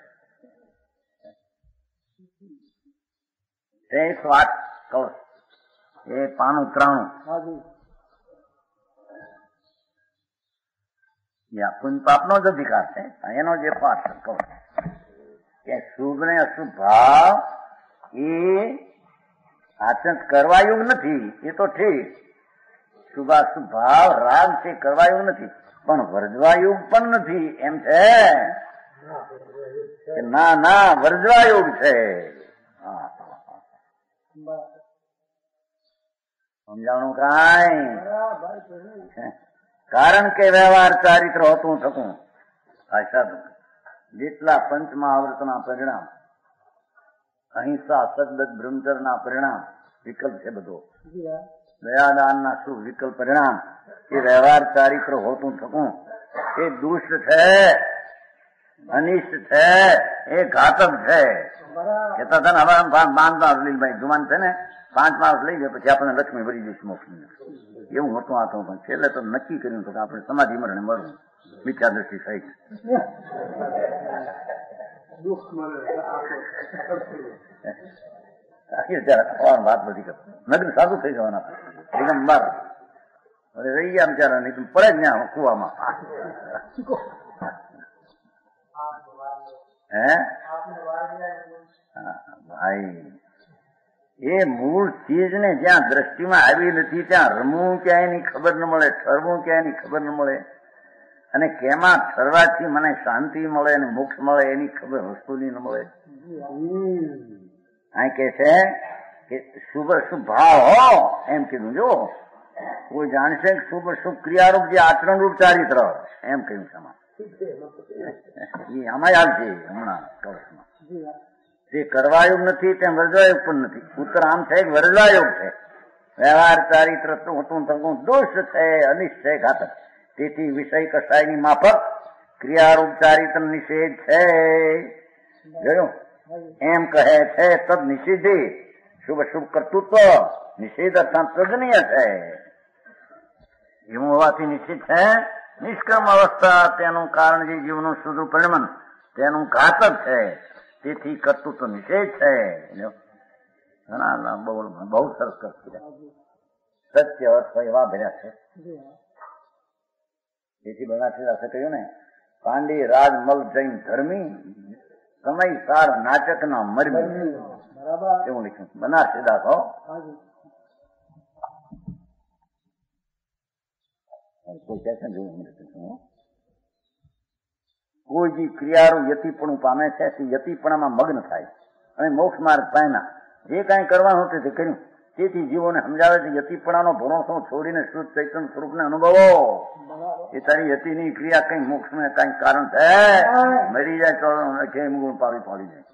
એક વાત કહું, એ પાનું ત્રાણું એ પુણ્ય પાપનો જ અધિકાર છે. એનો જે પાઠ કહું કે શુભ ને અશુભ ભાવ એ આચરણ કરવા યોગ નથી. એ તો ઠીક, શુભાશુભ ભાવ રાગ છે કરવા યોગ નથી, પણ વર્જવા યોગ પણ નથી. એમ છે કે ના ના વર્જવા યોગ છે. સમજાણું કાંઈ? કારણ કે વ્યવહાર ચારિત્ર હોતું થકું આ જેટલા પંચમહાવ્રતના પરિણામ, અહિંસા સદગત બ્રહ્મચર્યના પરિણામ વિકલ્પ છે બધો, દયાદાનના શું વિકલ્પ પરિણામ, એ વ્યવહાર ચારિત્ર હોતું થકું એ દુષ્ટ છે, અનિષ્ટ છે, એ ઘાતક છે. કેતા હતા ને હવે બાંધતા અરલીલભાઈ જુવાન છે ને, પાંચ માસ લઈ જાય પછી આપણને લક્ષ્મી ભરી દઈશ મોક્ષ. એવું હતું આ તો, પણ છેલ્લે તો નક્કી કર્યું કે આપણે સમાધિ મરણે મળવું મિથ્યા દ્રષ્ટિ સહિત. વાત બધી કર નગ્ન સાધુ થઈ જવાના દિગંબર રહી ગયા બિચારા, નહીં પડે જ ત્યાં કુવામાં. હે ભાઈ, એ મૂળ ચીજ ને જ્યાં દ્રષ્ટિમાં આવી નથી ત્યાં રમવું ક્યાંય ની ખબર ન મળે, ઠરવું ક્યાંય ની ખબર ન મળે, અને કેમાં ઠરવાથી મને શાંતિ મળે અને મોક્ષ મળે એની ખબર વસ્તુની ન મળે. આ કે છે કે શુભ શુભ ભાવ હો, એમ કીધું. જો કોઈ જાણશે કે શુભ શુભ ક્રિયારૂપ જે આચરણ રૂપ ચારિત્ર એમ કહ્યું છે આમાં. એ આમાં આવશે હમણાં કવચમાં. તે કરવાયોગ નથી તેમ વર્જવાયોગ પણ નથી. ઉત્તર આમ છે કે વર્જવાયોગ છે. વ્યવહાર ચારિત્ર હતું થતું દોષ છે, અનિષ્ટ છે, ઘાતક. તેથી વિષય કસાયની માફક ક્રિયારૂપ ચારિત્ર નિષેધ છે. જોયું એમ કહે છે. તદ નિષિદ્ધિ શુભ શુભ કર્તૃત્વ નિષેધ અર્થાત તદનીય છે. એવું હોવાથી નિશ્ચિત છે. નિષ્કર્મ અવસ્થા તેનું કારણ જે જીવનું શુદ્ધ પરિણમન તેનું ઘાતક છે. તેથી કર્તૃત્વ નિષેધ છે. ઘણા બહુ બહુ સરસ કરશે. સત્ય અર્થ એવા ભર્યા છે. તેથી બનાસી કહ્યું ને, પાંડી રાજ મલ જૈન ધર્મી સમય સાર નાટક ના મરમી. એવું લખ્યું બનાસી દાસ. હો કોઈ કહે છે કોઈ જે ક્રિયારું યતિપણું પામે છે તે યતિપણામાં મગ્ન થાય અને મોક્ષ માર્ગ પામ્યા. જે કાંઈ કરવાનું હતું તે કર્યું. તેથી જીવોને સમજાવે છે યતિપણાનો ભરોસો છોડીને શુદ્ધ ચૈતન્ય સ્વરૂપને અનુભવો. એ તારી યતિની ક્રિયા કઈ મોક્ષ ને કઈ કારણ છે. મરી જાય તો કેમ ગુણ પાડી પાડી જાય.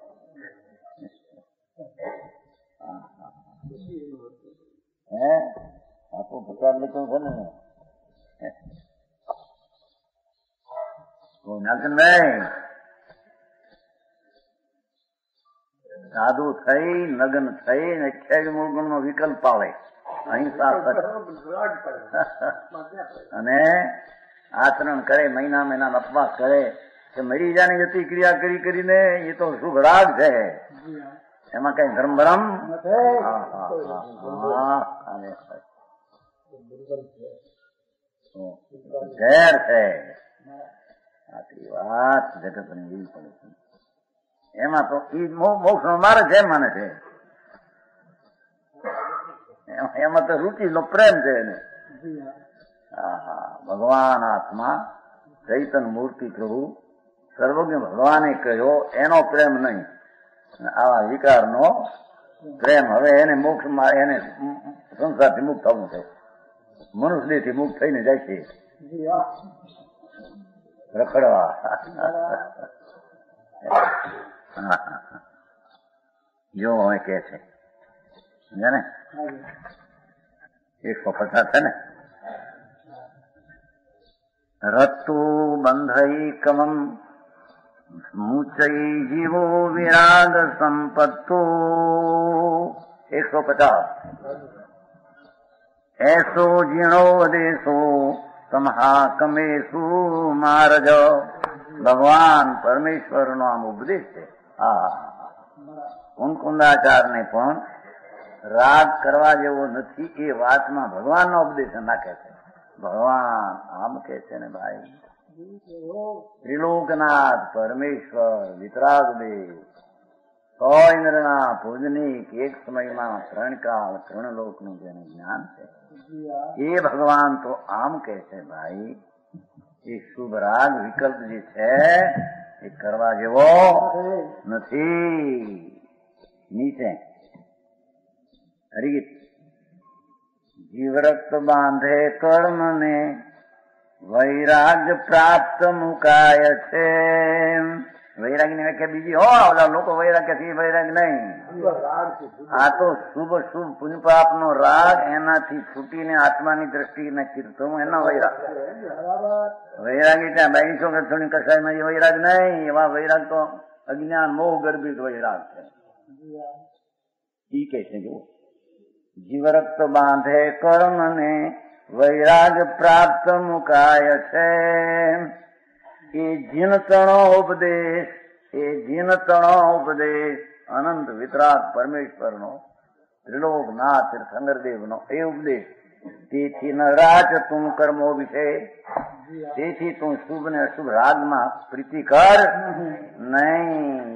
હે આપણું પ્રચાર લખ્યું છે ને નાગનભાઈ, સાધુ થઈ નગ્ન થઈ ને ખેડ મૂળગુણ નો વિકલ્પ આવે, અહિંસા અને આચરણ કરે, મહિના મહિના અપવાસ કરે કે મરી જાને જતી ક્રિયા કરી કરીને એ તો શુભ રાગ છે. એમાં કઈ ધર્મ ભરમ ઝેર છે. આટલી વાત જગત ને એવી પડે છે. એમાં તો એ મોક્ષ નો માર્ગ છે માને છે. એમાં તો રુચિ નો પ્રેમ છે એને. ભગવાન આત્મા ચૈતન મૂર્તિ પ્રભુ સર્વજ્ઞ ભગવાને કહ્યો એનો પ્રેમ નહીં, આવા વિકાર નો પ્રેમ. હવે એને મોક્ષ માં એને સંસારથી મુક્ત થવું છે. મનુષ્ય થી મુક્ત થઈને જાય છે રખડવા. જો હવે કે છે ને એકસો પચાસ છે ને, રત્તુ બંધૈકમમ મુચૈ જીવો વિરાગ સંપત્તો. એકસો પચાસ. એસો જીણો દેશો તમહાકમેશુ મારજ. ભગવાન પરમેશ્વર નો આમ ઉપદેશ છે. હા, કુંકુંદાચાર ને પણ રાગ કરવા જેવો નથી એ વાતમાં ભગવાન નો ઉપદેશ નાખે છે. ભગવાન આમ કે છે ને ભાઈ, ત્રિલોકનાથ પરમેશ્વર વિતરાગ દેવ સો ઇન્દ્રના પૂજનીક એક સમયમાં ત્રણ કાળ ત્રણ લોકનું જેને જ્ઞાન છે એ ભગવાન તો આમ કહે છે ભાઈ એ શુભ રાગ વિકલ્પ જે છે એ કરવા જેવો નથી. નીચે હરિગીત જીવરક્ત બાંધે કર્મને વૈરાગ્ય પ્રાપ્ત મુકાય છે. વૈરાગ ની વ્યાખ્યા બીજી હો, ઓલા લોકો વૈરાગ્ય થી વૈરાગ નહીં, આ તો શુભ શુભ પુણ્યપાપ નો રાગ એનાથી છૂટીને આત્માની દ્રષ્ટિને કીર્તન એનો વૈરાગ. વૈરાગી ત્યાં બાવીસો કે થોડી કસાયમાં વૈરાગ નહીં, એવા વૈરાગ તો અજ્ઞાન મોહ ગર્ભિત વૈરાગ છે. ઈ કે છે જો જીવરક્ત બાંધે કર્મને વૈરાગ પ્રાપ્ત મુકાય છે. એ જીન તણો ઉપદેશ એ જીન તણો ઉપદેશ અનંત વિતરાગ પરમેશ્વર નો ત્રિલોકનાથ તીર્થંકર નો એ ઉપદેશ. તેથી ન રાચ તું કર્મો વિશે, તેથી તું શુભ ને અશુભ રાગમાં પ્રીતિ કર નહીં.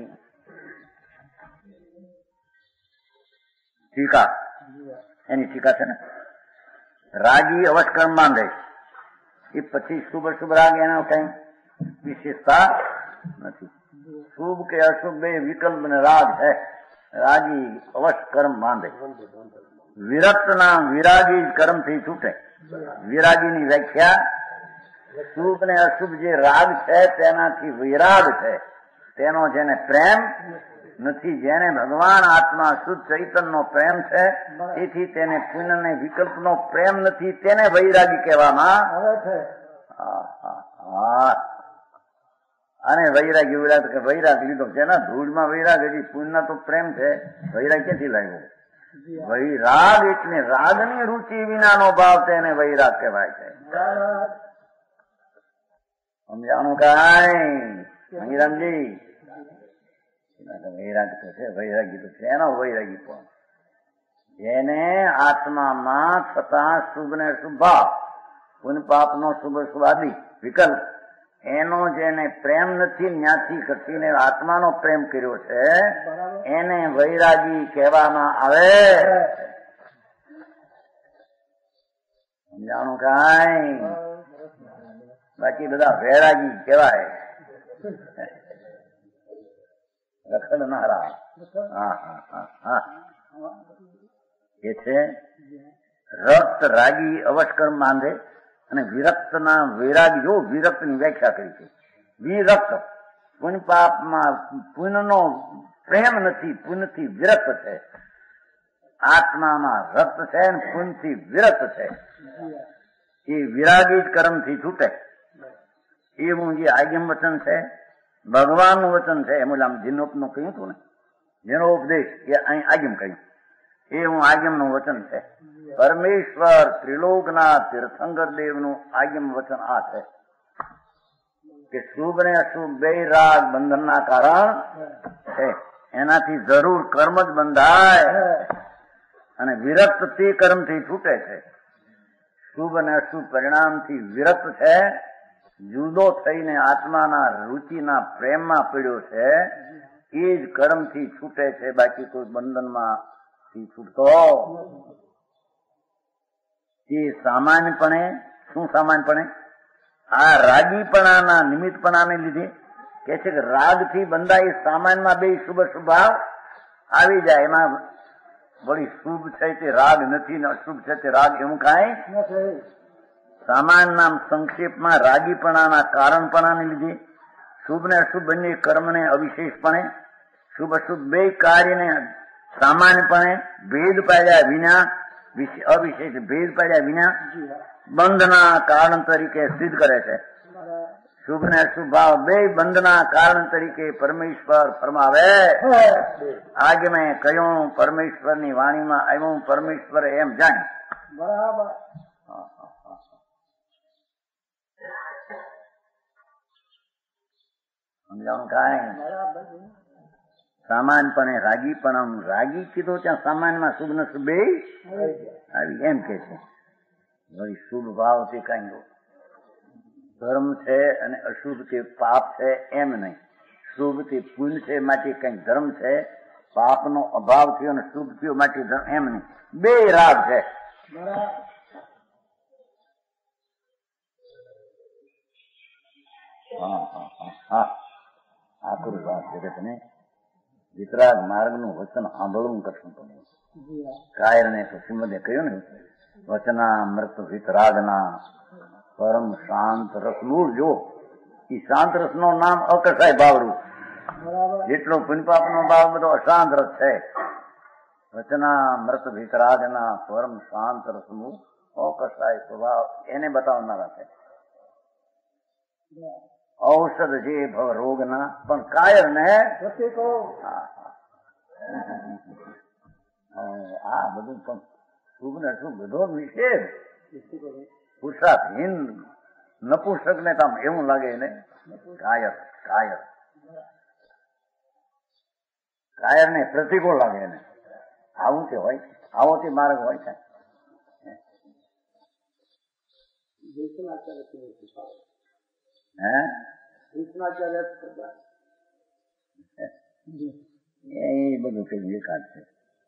ટીકા એની ટીકા છે ને, રાગી અવશ્કર્મ બાંધે એ પછી શુભ અશુભ રાગ એનો કઈ વિશેષતા નથી. શુભ કે અશુભ બે વિકલ્પ ને રાગ છે. રાગી અવશ્ય કર્મ બાંધે. વિરક્ત ના વિરાગી કર્મ થી છૂટે. વિરાગી ની વ્યાખ્યા શુભ ને અશુભ જે રાગ છે તેનાથી વિરાગ છે, તેનો જેને પ્રેમ નથી, જેને ભગવાન આત્મા શુદ્ધ ચૈતન્ય નો પ્રેમ છે, તેથી તેને પુણ્ય ને વિકલ્પ નો પ્રેમ નથી, તેને વૈરાગી કહેવામાં આવે છે. અને વૈરાગી વૈરાગ કે વૈરાગ લીધો છે ને, ધૂળમાં વૈરાગ, હજી પુણ્ય તો પ્રેમ છે, વૈરાગ ક્યાંથી લાગ્યો? વૈરાગ એટલે રાગની રુચિ વિનાનો ભાવ, તેને વૈરાગ કહેવાય છે. સમજાણું કાંઈ હરિરામજી? વૈરાગ તો છે, વૈરાગી તો છે એનો વૈરાગી પણ જેને આત્મામાં છતાં શુભ ને શુભ ભાવ, પુણ્ય પાપ નો શુભ શુભ આદિ વિકલ્પ, એનો જેને પ્રેમ નથી, ત્યાંથી ઘટીને આત્માનો પ્રેમ કર્યો છે, એને વૈરાગી કહેવામાં આવે. સમજાણું કાંઈ? બાકી બધા વૈરાગી કહેવાય, રખડનારા. હા હા હા હા એ છે રક્ત રાગી અવશ્કર્મ બાંધે અને વિરક્ત ના વૈરાગી. જો વિરક્ત ની વ્યાખ્યા કરી છે, વિરક્ત પુણ્ય પાપમાં પુણ્ય નો પ્રેમ નથી, પુણ્ય થી વિરક્ત છે. આત્મામાં રક્ત છે ને પુણ્ય થી વિરક્ત છે. એ વિરાગી કર્મ થી છૂટે એવું જે આજ્ઞમ વચન છે, ભગવાન નું વચન છે. એમ આમ જીનોપ નું કહ્યું હતું ને, જેનો ઉપદેશ એ અહીં આજ્ઞમ કહ્યું, એ હું આજ્ઞમ નું વચન છે. પરમેશ્વર ત્રિલોકના તીર્થંકર દેવ નું આજ્ઞમ વચન આ છે કે શુભ ને અશુભ બે રાગ બંધન ના કારણ છે, એનાથી જરૂર કર્મ જ બંધાય અને વિરક્ત તે કર્મ થી છૂટે છે. શુભ અને અશુભ પરિણામ થી વિરક્ત છે, જુદો થઈને આત્માના રુચિના પ્રેમમાં પડ્યો છે, એ જ કર્મ થી છૂટે છે, બાકી કોઈ બંધનમાં થી છૂટતો. એ સામાન્યપણે શું સામાન્યપણે આ રાગીપણાના નિમિત્તપણાને લીધે કે છે કે રાગ થી બંધાય સામાન્યમાં બે શુભ સ્વભાવ આવી જાય. એમાં વળી શુભ છે તે રાગ નથી ને અશુભ છે તે રાગ, એવું કાંઈ નથી. સામાન નામ સંક્ષેપમાં રાગીપણાના કારણપણાને લીધે શુભ ને અશુભ બંને કર્મને અવિશેષપણે શુભ અશુભ બે કાર્યને સામાન્યપણે ભેદ પાડ્યા વિના, અવિશેષ ભેદ પાડ્યા વિના બંધના કારણ તરીકે સિદ્ધ કરે છે. શુભ ને અશુભ ભાવ બે બંધના કારણ તરીકે પરમેશ્વર ફરમાવે. આજે મેં કહ્યું પરમેશ્વરની વાણીમાં આવ્યું, પરમેશ્વર એમ જાણ. બરાબર. સમજાણું કાંઈ? સામાનપણે રાગીપણમ, રાગી કીધો ત્યાં સામાનમાં શુભ ને શુભ બે આવી એમ કે છે. વળી શુભ ભાવ તે કઈ ધર્મ છે અને અશુભથી પાપ છે એમ નહીં. શુભથી પુણ્ય છે માટે કંઈક ધર્મ છે, પાપનો અભાવ થયો અને શુભ થયો માટે ધર્મ એમ નહીં. બે રાગ છે. હા હા હા હા આકરું વાત જગતને વિતરાગ માર્ગનું વચન સાંભળવું કઠણ પડે. કાયરને તો શ્રીમદે કહ્યું ને, વચનામૃત વિતરાગના પરમ શાંત રસનું જો એ શાંત રસનું નામ અકસાય ભાવરૂપ. જેટલો પુણ્યપાપ નો ભાવ બધો અશાંત રસ છે. વચનામૃત વિતરાગના પરમ શાંત રસનું અકસાય સ્વભાવ એને બતાવનારા છે. ઔષધ જે ભવ રોગના પણ કાયર ને આ બધું પણ શુભ ને અશુભ બધો નિષેધ. પુરુષાર્થહીન નપુંસક ને કામ એવું લાગે ને કાયર કાયર કાયર ને પ્રતિકૂળ લાગે ને. આવું તે હોય, આવો તે માર્ગ હોય છે. હે એ બધું કઈ એકાદ છે.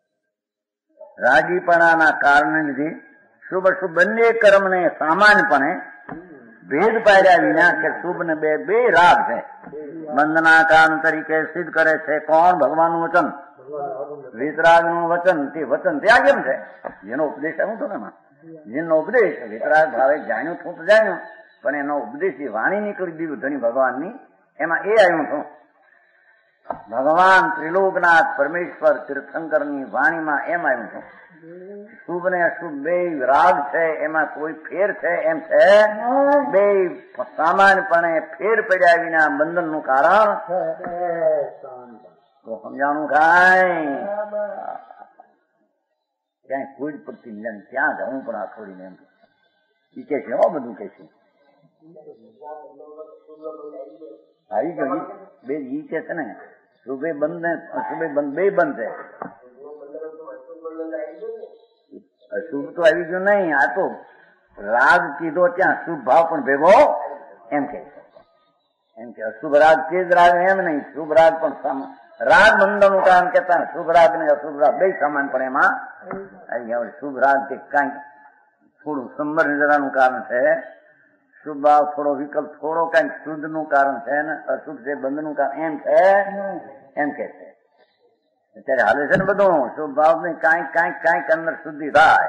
રાગીપણાના કારણે લીધે શુભ અશુભ બંને કર્મને સામાન્યપણે ભેદ પાડ્યા વિના કે શુભ ને બે બે રાગ છે. બંધના કારણ તરીકે સિદ્ધ કરે છે કોણ? ભગવાનનું વચન. વિતરાગનું વચન. તે વચન ત્યાં કેમ છે? જેનો ઉપદેશ આવ્યો હતો ને એમાં, જેનો ઉપદેશ વિતરાગ ભાવે જાણ્યું છું તો જાણ્યું, પણ એનો ઉપદેશ એ વાણી નીકળી દીધું ધણી ભગવાનની, એમાં એ આવ્યું છું. ભગવાન ત્રિલોકનાથ પરમેશ્વર તીર્થંકરની વાણીમાં એમ આવ્યું છે શુભ ને અશુભ બે રાગ છે, એમાં કોઈ ફેર છે એમ છે. બે સામાન્યપણે ફેર પડ્યા વિના બંધન નું કારણ તો સમજાણું કાંઈ ક્યાંય કોઈ જ પડતી મિલન ક્યાં જવું પણ આ છોડીને એમ ઈ કે છે. હો બધું કે છે આવી ગયું બે ઈ કે છે ને શુભે બંધ ને અશુભે બંધ બે બંધ છે. અશુભ તો આવી ગયું નહીં, આ તો રાગ કીધો ત્યાં શુભ ભાવ પણ ભેગો એમ કે એમ કે અશુભ રાગ તે જ રાગ એમ નહીં, શુભ રાગ પણ રાગ બંધનનું કારણ કેતા શુભ રાગ ને અશુભ રાગ બે સમાન પણ એમાં આવી ગયા. શુભ રાગ તે કાંઈક થોડું સંબર નિજરાનું કારણ છે, શુભ ભાવ થોડો વિકલ્પ થોડો કઈક શુદ્ધ નું કારણ છે ને અશુભ છે બંધ નું કારણ એમ છે એમ કે છે. અત્યારે હાલે છે ને બધું શુભ ભાવ ને કાંઈક કાંઈક કાંઈક અંદર શુદ્ધિ થાય.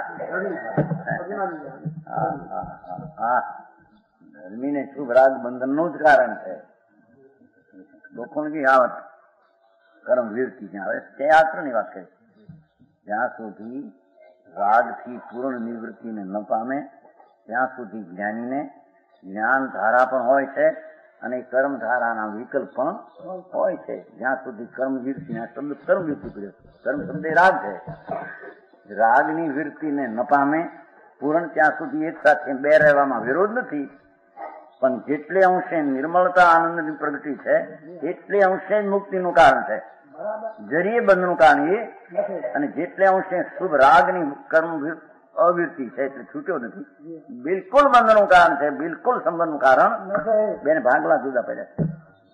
હા ધર્મી ને શુભ રાગ બંધન નું જ કારણ છે. લોકોની આવત કર્મ વીરતી જ્યાં આવે તે આત્ર ની વાત કરી. જ્યાં સુધી રાગ થી પૂર્ણ નિવૃત્તિને ન પામે ત્યાં સુધી જ્ઞાનીને જ્ઞાન ધારા પણ હોય છે અને કર્મ ધારાના વિકલ્પ પણ હોય છે. જ્યાં સુધી કર્મ વૃત્તિ શબ્દ કર્મ વૃત્તિ પડ્યો, કર્મ શબ્દ રાગ છે. રાગની વૃત્તિને ન પામે પૂરણ ત્યાં સુધી એક સાથે બે રહેવામાં વિરોધ નથી, પણ જેટલે અંશે નિર્મળતા આનંદની પ્રગતિ છે એટલે અંશે મુક્તિનું કારણ છે. જરીએ બંધનું કારણ એ, અને જેટલે અંશે શુભ રાગની કર્મ અવૃત્તિ છે એટલે છૂટ્યો નથી. બિલકુલ બંધનું કારણ છે, બિલકુલ સંબંધનું કારણ બેને ભાગલા જુદા પડ્યા છે.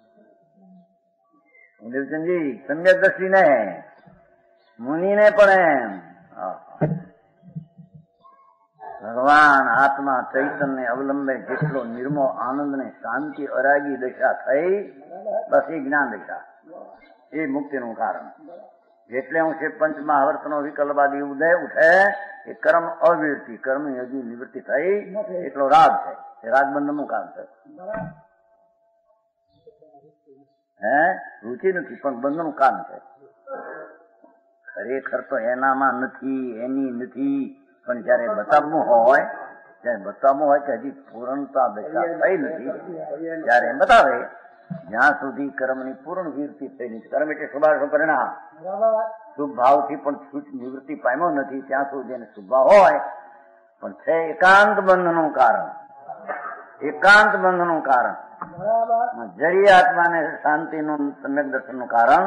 દેવચંદજી સમ્યક દ્રષ્ટિને મુનિને પણ એમ ભગવાન આત્મા ચૈતન્ય અવલંબે જેટલો નિર્મો આનંદ ને શાંતિ અરાગી દશા થઈ, બસ એ જ્ઞાન દશા, એ મુક્તિનું કારણ. જેટલે અંશે પંચમહાવર્તનો વિકલ્પાદી ઉદય ઉઠે એ કર્મ અવિરતિ, કર્મ હજી નિવૃત્તિ થઈ એટલો રાગ છે, એ રાગબંધન નું કારણ છે. હે રુચિ નથી પણ બંધન નું કારણ છે. ખરેખર તો એનામાં નથી, એની નથી, પણ જયારે બતાવવું હોય જયારે બતાવવું હોય કે હજી પૂર્ણતા દશા થઈ નથી ત્યારે એમ બતાવે. જ્યાં સુધી કર્મની પૂર્ણ વિરતિ થઈ નથી, કર્મ એટલે શુભાર્થ પરિણામ, શુભ ભાવથી પણ નિવૃત્તિ પામ્યો નથી ત્યાં સુધી એને શુભ ભાવ હોય પણ છે એકાંત બંધનું કારણ, એકાંત બંધનું કારણ, જરી આત્માને શાંતિનું સમ્યક દર્શનનું કારણ.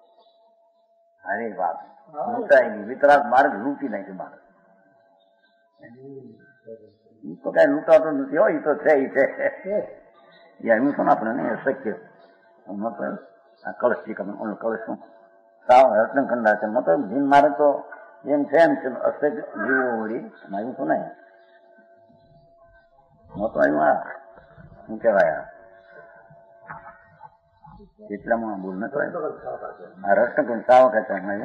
અરે વાત લૂંટાયેલી વિતરાગ માર્ગ લૂંટી નાખી માણસ. એ તો કઈ લૂંટાતો નથી હોય, એ તો છે એ છે. એનું શું આપણે નહીં અશક્ય. આ કળશી કળશું સાવ રત્નખંડા છે મતલબ જીન મારે તો એમ છે એમ છે અશક્ય જીવો વળી આવ્યું શું નહીં નતો આવ્યું. આ શું કહેવાય એટલામાં બોલ નતો આ રત્નખંડ સાવ કહેતા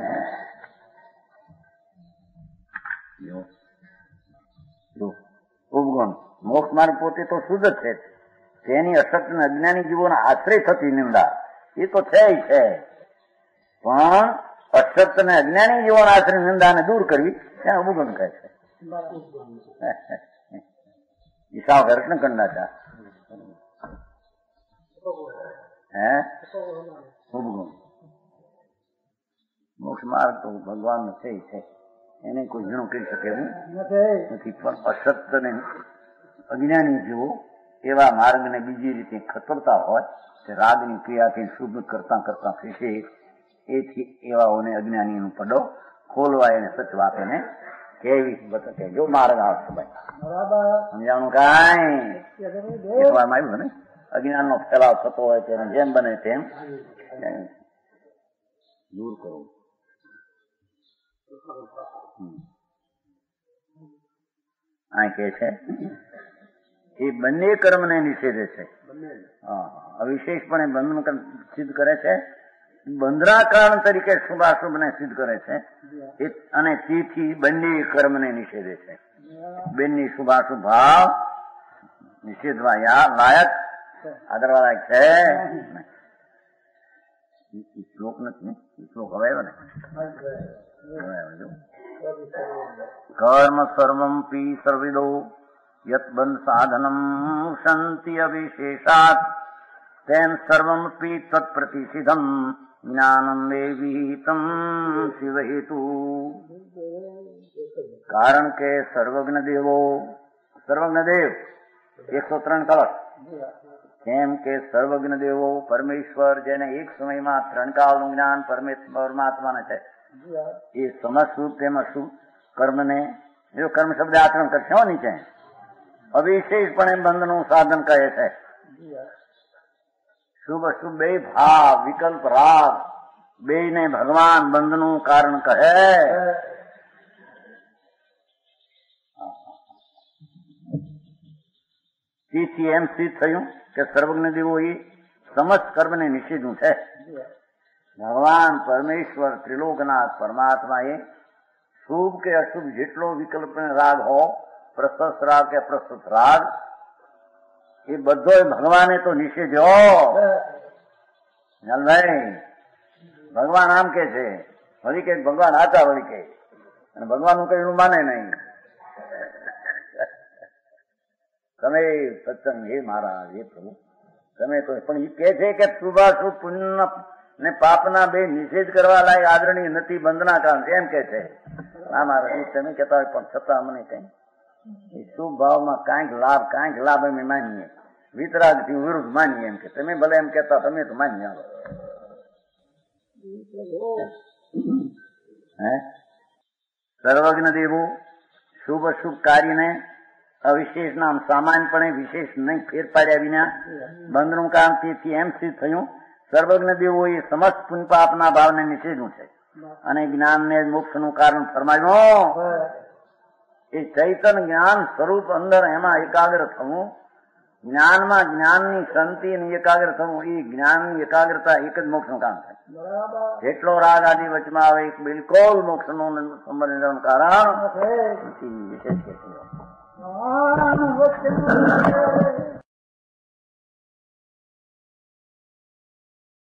ઉપગુણ મોક્ષ માર્ગ પોતે તો શુદ્ધ જ છે. તેની અસત્ય અજ્ઞાની જીવોના આશ્રય થતી નિંદા એ તો છે છે, પણ અસત્ય ને અજ્ઞાની જીવોના આશ્રય નિંદાને દૂર કરવી ત્યાં ઉપગુણ કહે છે. ઈશાવ રત્ન કંડા હે ઉપગુણ મોક્ષ માર્ગ તો ભગવાન નો છે છે, એને કોઈ ઘણું કહી શકે એવું નથી. પણ અસત્ય ને અજ્ઞાની જીવો એવા માર્ગને બીજી રીતે ખતરતા હોય કે રાગની ક્રિયાથી શુભ કરતા કરતા થશે, એથી એવાઓને અજ્ઞાનીનો પડો ખોલવા એને સચવાત એને કેવી બતા જો માર્ગ આવશે ભાઈ સમજાણું કાંઈ આવ્યું ને અજ્ઞાન નો ફેલાવ થતો હોય તેને જેમ બને તેમ દૂર કરવું. આ કે છે એ બંને કર્મને નિષેધે છે. અવિશેષપણે બંધન સિદ્ધ કરે છે, બંધના કારણ તરીકે શુભાશુભ ને સિદ્ધ કરે છે, અને તેથી બંને કર્મને નિષેધે છે. બંને શુભાશુભ ભાવ નિષેધવા યા લાયક આદરવાળા છે. શ્લોક નથી, શ્લોક હવે આવ્યો ને કર્મ સર્વમ પી સર્વિદો યત બંધ સાધનમ શાંતિ અવિશેષાત તેમ સર્વમ પી તત્પ્રતિષિધમ જ્ઞાનમ વિહિતમ શિવ હેતુ. કારણ કે સર્વજ્ઞ દેવો સર્વજ્ઞ દેવ એકસો ત્રણ કળશ કેમ કે સર્વજ્ઞ દેવો પરમેશ્વર જેને એક સમયમાં ત્રણ કાળનું જ્ઞાન પરમાત્માને છે એ સમજશું તેમાં શું કર્મને જો કર્મ શબ્દ આચરણ કરશે હો નીચે અવિશેષપણે બંધનું સાધન કહે છે. શુભ અશુભ બે ભાવ વિકલ્પ રાગ બે ને ભગવાન બંધનું કારણ કહે. તેથી એમ સિદ્ધ થયું કે સર્વજ્ઞ દેવો એ સમસ્ત કર્મને નિષેધું છે. ભગવાન પરમેશ્વર ત્રિલોકનાથ પરમાત્મા એ શુભ કે અશુભ જેટલો વિકલ્પ રાગ હો, પ્રશસ્ત રાગ કે પ્રસ્તુત રાગ, એ બધો ભગવાને તો નિષેધ્યો. ભાઈ ભગવાન આમ કે છે વળી કે ભગવાન આતા વળી કે અને ભગવાનનું કઈ એનું માને નહીં. તમે સત્સંગ હે મારા હે પ્રભુ તમે તો પણ એ કે છે કે શુભાશુભ પુણ્ય ને પાપના બે નિષેધ કરવા લાયક આદરણીય નથી બંધના કારણ એમ કે છે. ના મારા તમે કહેતા હોય પણ છતાં મને કઈ શુભ ભાવમાં કાંઈક લાભ કાંઈક લાભ અમે માનીએ, વિતરાગથી વિરુદ્ધ માનીએ એમ કે તમે ભલે એમ કહેતા તમે તો માન્ય આવો. હે સર્વજ્ઞ દેવો શુભ અશુભ કાર્યને અવિશેષ નામ સામાન્યપણે વિશેષ નહીં ફેર પાડ્યા વિના બંધનું કામ તેથી એમ સિદ્ધ થયું સર્વજ્ઞ દેવો એ સમસ્ત પુણ્ય પાપના ભાવને નિષેધું છે અને જ્ઞાનને મોક્ષનું કારણ ફરમાવ્યું. એ ચૈતન જ્ઞાન સ્વરૂપ અંદર એમાં એકાગ્ર થવું, જ્ઞાનમાં જ્ઞાનની શાંતિ અને એકાગ્ર થવું, એ જ્ઞાનની એકાગ્રતા એક જ મોક્ષનું કામ છે. જેટલો રાગ આદિ વચમાં આવે એક બિલકુલ મોક્ષનું સંબંધનું કારણ વિશેષ